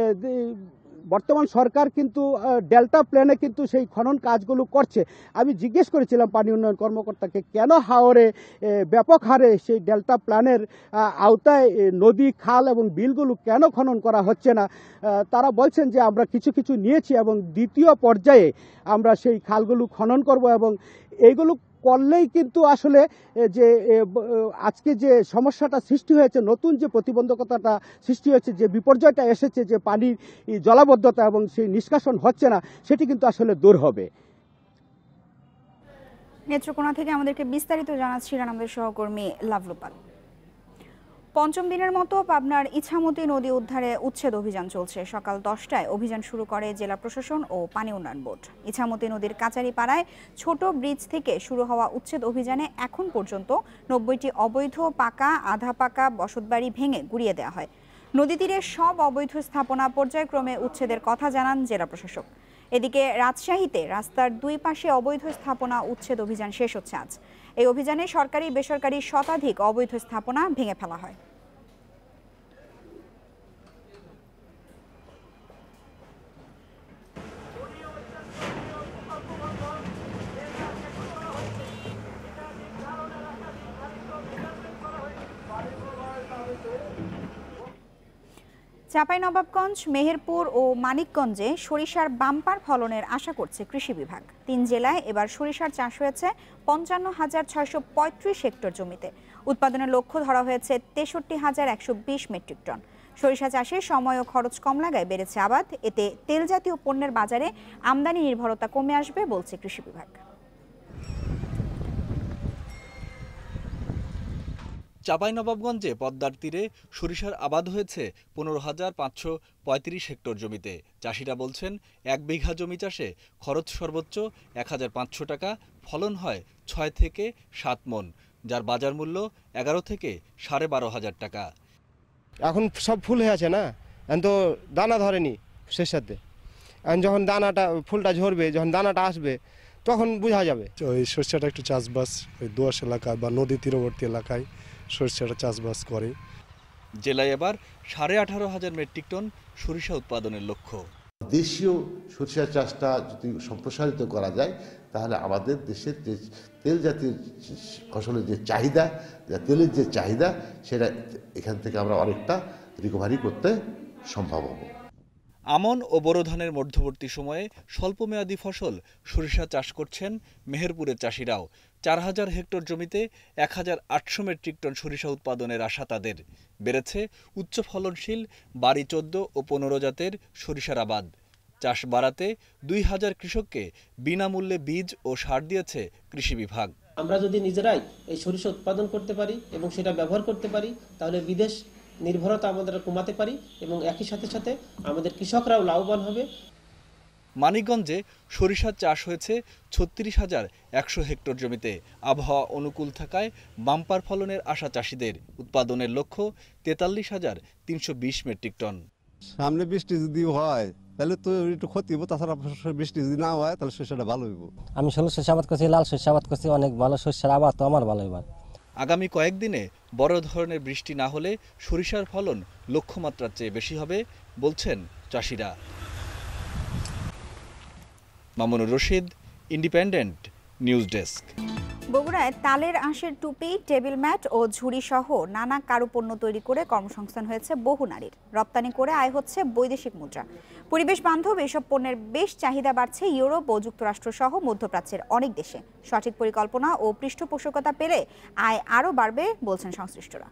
বর্তমান সরকার কিন্তু ডেল্টা প্ল্যানে কিন্তু সেই খনন কাজগুলো করছে। আমি জিজ্ঞেস করেছিলাম পানি উন্নয়ন কর্মকর্তাকে কেন হাওরে ব্যাপক হারে সেই ডেল্টা প্ল্যানের আওতায় নদী, খাল এবং বিলগুলো কেন খনন করা হচ্ছে না। তারা বলছেন যে আমরা কিছু কিছু নিয়েছি এবং দ্বিতীয় পর্যায়ে আমরা সেই খালগুলো খনন করব এবং এইগুলো করলেই কিন্তু আসলে যে আজকে যে সমস্যাটা সৃষ্টি হয়েছে, নতুন যে প্রতিবন্ধকতাটা সৃষ্টি হয়েছে, যে বিপর্যয়টা এসেছে, যে পানির জলাবদ্ধতা এবং সেই নিষ্কাশন হচ্ছে না, সেটি কিন্তু আসলে দূর হবে। নেত্রকোনা থেকে আমাদেরকে বিস্তারিত জানাচ্ছিলেন আমাদের সহকর্মী লাভলুপাল। পঞ্চম দিনের মতো পাবনার ইছামতি নদী উদ্ধারে উচ্ছেদ অভিযান চলছে। সকাল 10টায় অভিযান শুরু করে জেলা প্রশাসন ও পানি উন্নয়ন বোর্ড। ইছামতি নদীর কাচারিপাড়ায় ছোট ব্রিজ থেকে শুরু হওয়া উচ্ছেদ অভিযানে এখন পর্যন্ত 90টি অবৈধ পাকা, আধা পাকা বসতবাড়ি ভেঙে গুড়িয়ে দেওয়া হয়। নদী তীরে সব অবৈধ স্থাপনা পর্যায়ক্রমে উচ্ছেদের কথা জানান জেলা প্রশাসক। এদিকে রাজশাহীতে রাস্তার দুই পাশে অবৈধ স্থাপনা উচ্ছেদ অভিযান শেষ হচ্ছে আজ। এই অভিযানে সরকারি বেসরকারি শতাধিক অবৈধ স্থাপনা ভেঙে ফেলা হয়। চাঁপাইনবাবগঞ্জ, মেহেরপুর ও মানিকগঞ্জে সরিষার বাম্পার ফলনের আশা করছে কৃষি বিভাগ। 3 জেলায় এবার সরিষার চাষ হয়েছে 55,635 হেক্টর জমিতে। উৎপাদনের লক্ষ্য ধরা হয়েছে 63,120 মেট্রিক টন। সরিষা চাষে সময় ও খরচ কম লাগায় বেড়েছে আবাদ। এতে তেল জাতীয় পণ্যের বাজারে আমদানি নির্ভরতা কমে আসবে বলছে কৃষি বিভাগ। চাঁপাইনবাবগঞ্জে পদ্মার তীরে সরিষার আবাদ হয়েছে 15,535 হেক্টর জমিতে। চাষিরা বলছেন 1 বিঘা জমি চাষে খরচ সর্বোচ্চ 1,500 টাকা, ফলন হয় 6 থেকে 7 মণ, যার বাজার মূল্য 11 থেকে 12,500 টাকা। এখন সব ফুল হয়ে আছে না, এখন তো দানা ধরেনি শেষাতে। এখন যখন দানাটা ফুলটা ঝরবে, যখন দানাটা আসবে তখন বোঝা যাবে। ওই সরিষাটা একটু চাষবাস ওই দোআঁশ এলাকায় বা নদী তীরবর্তী এলাকায় সরিষাটা চাষবাস করে। জেলায় এবার 18,500 মেট্রিক টন সরিষা উৎপাদনের লক্ষ্য। দেশীয় সরিষা চাষটা যদি সম্প্রসারিত করা যায় তাহলে আমাদের দেশের যে তেল জাতীয় ফসলের যে চাহিদা, তেলের যে চাহিদা, সেটা এখান থেকে আমরা অনেকটা রিকভারি করতে সম্ভব হব। আমন ও বোরো ধানের মধ্যবর্তী সময়ে স্বল্পমেয়াদী ফসল সরিষা চাষ করছেন মেহেরপুরের চাষিরাও। 4,000 হেক্টর জমিতে 1,800 মেট্রিক টন সরিষা উৎপাদনের আশা তাদের। বেড়েছে উচ্চ ফলনশীল বাড়ি 14 ও 15 জাতের সরিষার আবাদ। চাষ বাড়াতে 2,000 কৃষককে বিনামূল্যে বীজ ও সার দিয়েছে কৃষি বিভাগ। আমরা যদি নিজেরাই এই সরিষা উৎপাদন করতে পারি এবং সেটা ব্যবহার করতে পারি, তাহলে বিদেশ নির্ভরতা আমাদের কমাতে পারি এবং একই সাথে সাথে আমাদের কৃষকরাও লাভবান হবে। মানিকগঞ্জে সরিষার চাষ হয়েছে 36,100 হেক্টর জমিতে। আবহাওয়া অনুকূল থাকায় বাম্পার ফলনের আশা চাষিদের। উৎপাদনের লক্ষ্য 43,320 মেট্রিক টন। সামনে বৃষ্টি যদি হয় তাহলে তো একটু ক্ষতি হবো, তাছাড়া বৃষ্টি যদি না হয় তাহলে শস্যটা ভালো হইব। আমি ষোলো শস্য আবাদ করছি, লাল শস্য আবাদ করছি, অনেক ভালো শস্যের আবাদ তো আমার ভালো এবার। আগামী কয়েকদিনে বড় ধরনের বৃষ্টি না হলে সরিষার ফলন লক্ষ্যমাত্রার চেয়ে বেশি হবে বলছেন চাষিরা। Mamunur Rashid, independent news desk. বগুড়ায় তালের আঁশের টুপি, টেবিল ম্যাট ও ঝুড়ি সহ নানা কারুপণ্য তৈরি করে কর্মসংস্থান হয়েছে বহু নারীর। রপ্তানি করে আয় হচ্ছে বৈদেশিক মুদ্রা। পরিবেশ বান্ধব এসব পণ্যের বেশ চাহিদা বাড়ছে ইউরোপ ও যুক্তরাষ্ট্র সহ মধ্যপ্রাচ্যের অনেক দেশে। সঠিক পরিকল্পনা ও পৃষ্ঠপোষকতা পেলে আয় আরও বাড়বে বলছেন সংশ্লিষ্টরা।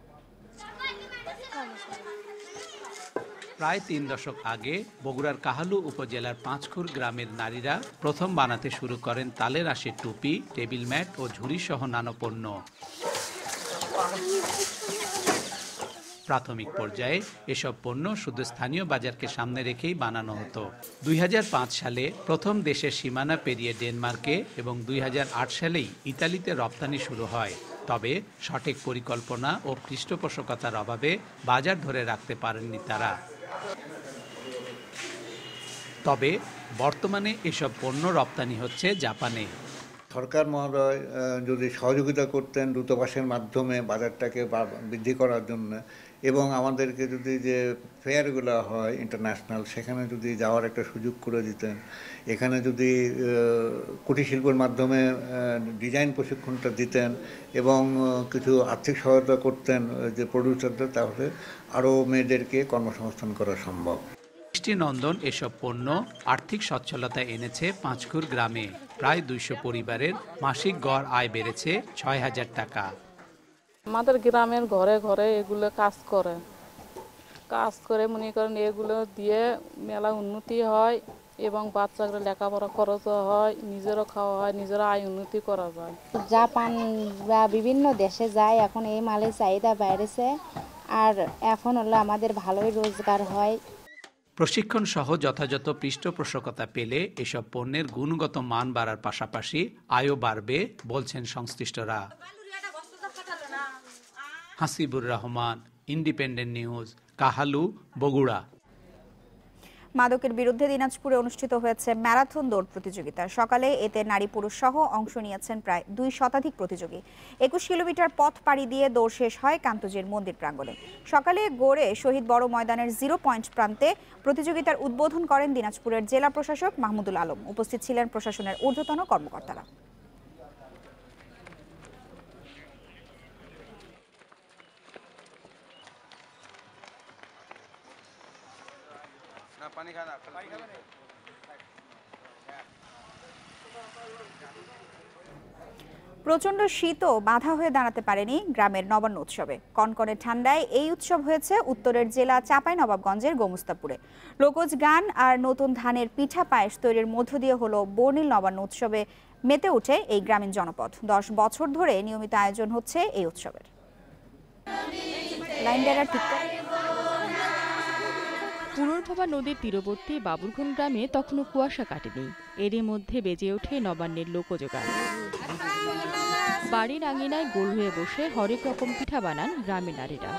প্রায় 3 দশক আগে বগুড়ার কাহালু উপজেলার পাঁচখুর গ্রামের নারীরা প্রথম বানাতে শুরু করেন তালের আঁশের টুপি, টেবিল ম্যাট ও ঝুড়ি সহ নানা পণ্য। প্রাথমিক পর্যায়ে এসব পণ্য শুধু স্থানীয় বাজারকে সামনে রেখেই বানানো হতো। 2005 সালে প্রথম দেশের সীমানা পেরিয়ে ডেনমার্কে এবং 2008 সালেই ইতালিতে রপ্তানি শুরু হয়। তবে সঠিক পরিকল্পনা ও পৃষ্ঠপোষকতার অভাবে বাজার ধরে রাখতে পারেননি তারা। তবে বর্তমানে এসব পণ্য রপ্তানি হচ্ছে জাপানে। সরকার মহোদয় যদি সহযোগিতা করতেন দূতাবাসের মাধ্যমে বাজারটাকে বৃদ্ধি করার জন্য, এবং আমাদেরকে যদি যে ফেয়ারগুলো হয় ইন্টারন্যাশনাল, সেখানে যদি যাওয়ার একটা সুযোগ করে দিতেন, এখানে যদি কুটির শিল্পের মাধ্যমে ডিজাইন প্রশিক্ষণটা দিতেন এবং কিছু আর্থিক সহায়তা করতেন যে প্রডিউসারদের, তাহলে আরও মেয়েদেরকে কর্মসংস্থান করা সম্ভব। দৃষ্টিনন্দন এসব পণ্য আর্থিক সচ্ছলতা এনেছে পাঁচখুর গ্রামে। প্রায় 200 পরিবারের মাসিক গড় আয় বেড়েছে 6,000 টাকা। আমাদের গ্রামের ঘরে ঘরে এগুলো কাজ করে মনে করেন এগুলো দিয়ে মেলা উন্নতি হয় এবং বাচ্চাদের লেখাপড়া খরচ হয়, নিজেরও খাওয়া হয়, নিজের আয় উন্নতি করা যায়। জাপান বা বিভিন্ন দেশে যায়, এখন এই মালের চাহিদা বেড়েছে আর এখন হলো আমাদের ভালোই রোজগার হয়। প্রশিক্ষণ সহ যথাযথ পৃষ্ঠপোষকতা পেলে এসব পণ্যের গুণগত মান বাড়ার পাশাপাশি আয়ও বাড়বে বলছেন সংশ্লিষ্টরা। Hasibur Rahman, independent news, Kahalu, Bogura. মাদকের বিরুদ্ধে দিনাজপুরে অনুষ্ঠিত হয়েছে ম্যারাথন দৌড় প্রতিযোগিতা। সকালে এতে নারী পুরুষ সহ অংশ নিয়েছেন প্রায় 2 শতাধিক প্রতিযোগী। 21 কিলোমিটার পথ পাড়ি দিয়ে দৌড় শেষ হয় কান্তজির মন্দির প্রাঙ্গণে। সকালে গড়ে শহীদ বড় ময়দানের 0 পয়েন্ট প্রান্তে প্রতিযোগিতার উদ্বোধন করেন দিনাজপুরের জেলা প্রশাসক মাহমুদুল আলম। উপস্থিত ছিলেন প্রশাসনের ঊর্ধ্বতন কর্মকর্তারা। প্রচণ্ড শীতও বাধা হয়ে দাঁড়াতে পারেনি গ্রামের নবান্ন উৎসবে। কনকনে ঠান্ডায় এই উৎসব হয়েছে উত্তরের জেলা চাঁপাইনবাবগঞ্জের গোমস্তাপুরে। লোকজ গান আর নতুন ধানের পিঠা পায়েস তৈরির মধ্য দিয়ে হলো বর্ণিল নবান্ন উৎসবে মেতে ওঠে এই গ্রামীণ জনপদ। 10 বছর ধরে নিয়মিত আয়োজন হচ্ছে এই উৎসবের। লাইন বেড়ার ঠিক পুনর্ভবা নদীর তীরবর্তী বাবুরঘুন গ্রামে তখনও কুয়াশা কাটেনি। এরই মধ্যে বেজে ওঠে নবান্নের লোকজোগান। বাড়ির আঙিনায় গোল হয়ে বসে হরেক রকম পিঠা বানান গ্রামের নারীরা।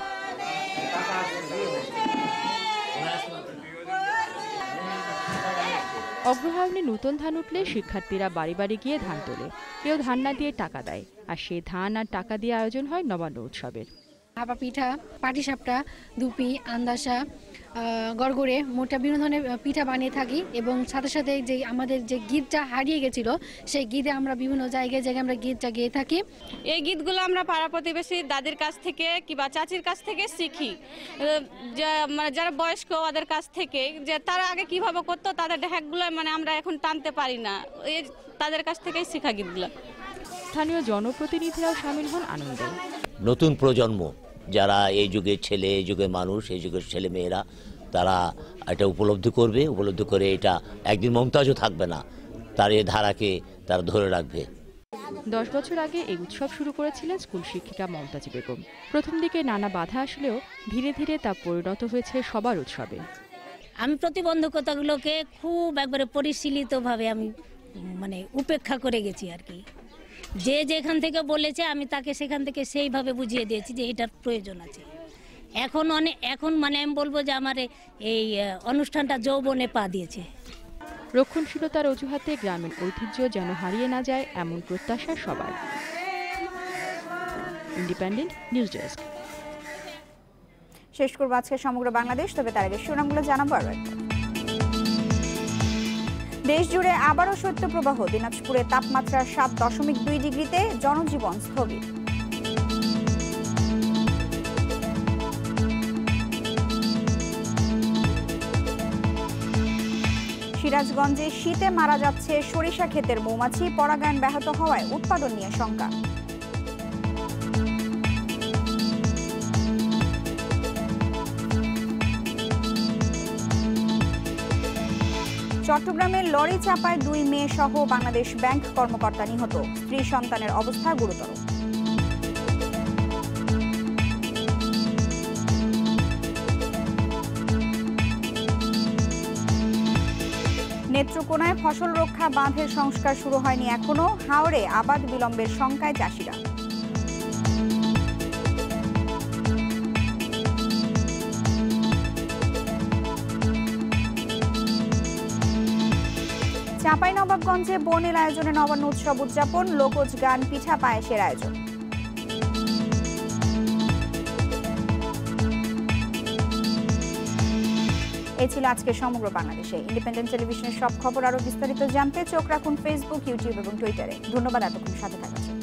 অগ্রহায়ণে নতুন ধান উঠলে শিক্ষার্থীরা বাড়ি বাড়ি গিয়ে ধান তোলে। কেউ ধান না দিয়ে টাকা দেয়, আর সেই ধান আর টাকা দিয়ে আয়োজন হয় নবান্ন উৎসবের। ভাপা পিঠা, পাটিসাপটা, দুপি, আন্দাসা, গড়গড়ে, মোটা বিভিন্ন ধরনের পিঠা বানিয়ে থাকি এবং সাথে সাথে যে আমাদের যে গীতটা হারিয়ে গেছিল সেই গীতে আমরা বিভিন্ন জায়গায় আমরা গীতটা গেয়ে থাকি। এই গীতগুলো আমরা পাড়া প্রতিবেশী দাদির কাছ থেকে কিংবা চাচির কাছ থেকে শিখি, মানে যারা বয়স্ক ওদের কাছ থেকে, যে তারা আগে কিভাবে করতো তাদের ঢাকগুলো মানে আমরা এখন টানতে পারি না, এই তাদের কাছ থেকেই শেখা গীতগুলো। স্থানীয় জনপ্রতিনিধিরাও সামিল হন আনন্দে। নতুন প্রজন্ম যারা এই যুগের ছেলে, এই যুগের মানুষ, এই যুগের ছেলে মেয়েরা, তারা এটা উপলব্ধি করবে, উপলব্ধি করে এটা একদিন মমতাজও থাকবে না, তার এই ধারাকে তারা ধরে রাখবে। 10 বছর আগে এই উৎসব শুরু করেছিলেন স্কুল শিক্ষিকা মমতাজ বেগম। প্রথম দিকে নানা বাধা আসলেও ধীরে ধীরে তা পরিণত হয়েছে সবার উৎসবে। আমি প্রতিবন্ধকতাগুলোকে খুব একবারে পরিশীলিতভাবে আমি মানে উপেক্ষা করে গেছি আর কি। যে যেখান থেকে বলেছে আমি তাকে সেখান থেকে সেইভাবে বুঝিয়ে দিয়েছি যে এটার প্রয়োজন আছে। এখন মানে আমি বলবো যে আমার এই অনুষ্ঠানটা যৌবনে পা দিয়েছে। রক্ষণশীলতার অজুহাতে গ্রামীণ ঐতিহ্য যেন হারিয়ে না যায়, এমন প্রত্যাশা সবার। Independent news desk. শেষ করবো আজকে সমগ্র বাংলাদেশ, তবে তার আগে শিরোনামগুলো জানাবো আরো একবার। দেশ জুড়ে আবারও শৈত্যপ্রবাহ, দিনাজপুরে তাপমাত্রা 7.2 ডিগ্রিতে, জনজীবন স্থবির। সিরাজগঞ্জে শীতে মারা যাচ্ছে সরিষা ক্ষেতের মৌমাছি, পরাগায়ন ব্যাহত হওয়ায় উৎপাদন নিয়ে শঙ্কা। চট্টগ্রামের লরি চাপায় 2 মেয়ে সহ বাংলাদেশ ব্যাংক কর্মকর্তা নিহত, স্ত্রী সন্তানের অবস্থা গুরুতর। নেত্রকোনায় ফসল রক্ষা বাঁধের সংস্কার শুরু হয়নি এখনো, হাওরে আবাদ বিলম্বের শঙ্কায় চাষিরা। চাঁপাইনবাবগঞ্জে বর্ণিল আয়োজনে নবান্ন উৎসব উদযাপন, লোকজ গান, পিঠা পায়েসের আয়োজন। এই ছিল আজকে সমগ্র বাংলাদেশে। ইন্ডিপেন্ডেন্ট টেলিভিশনের সব খবর আরো বিস্তারিত জানতে চোখ রাখুন ফেসবুক, ইউটিউব এবং টুইটারে। ধন্যবাদ এতক্ষণ সাথে থাকার জন্য।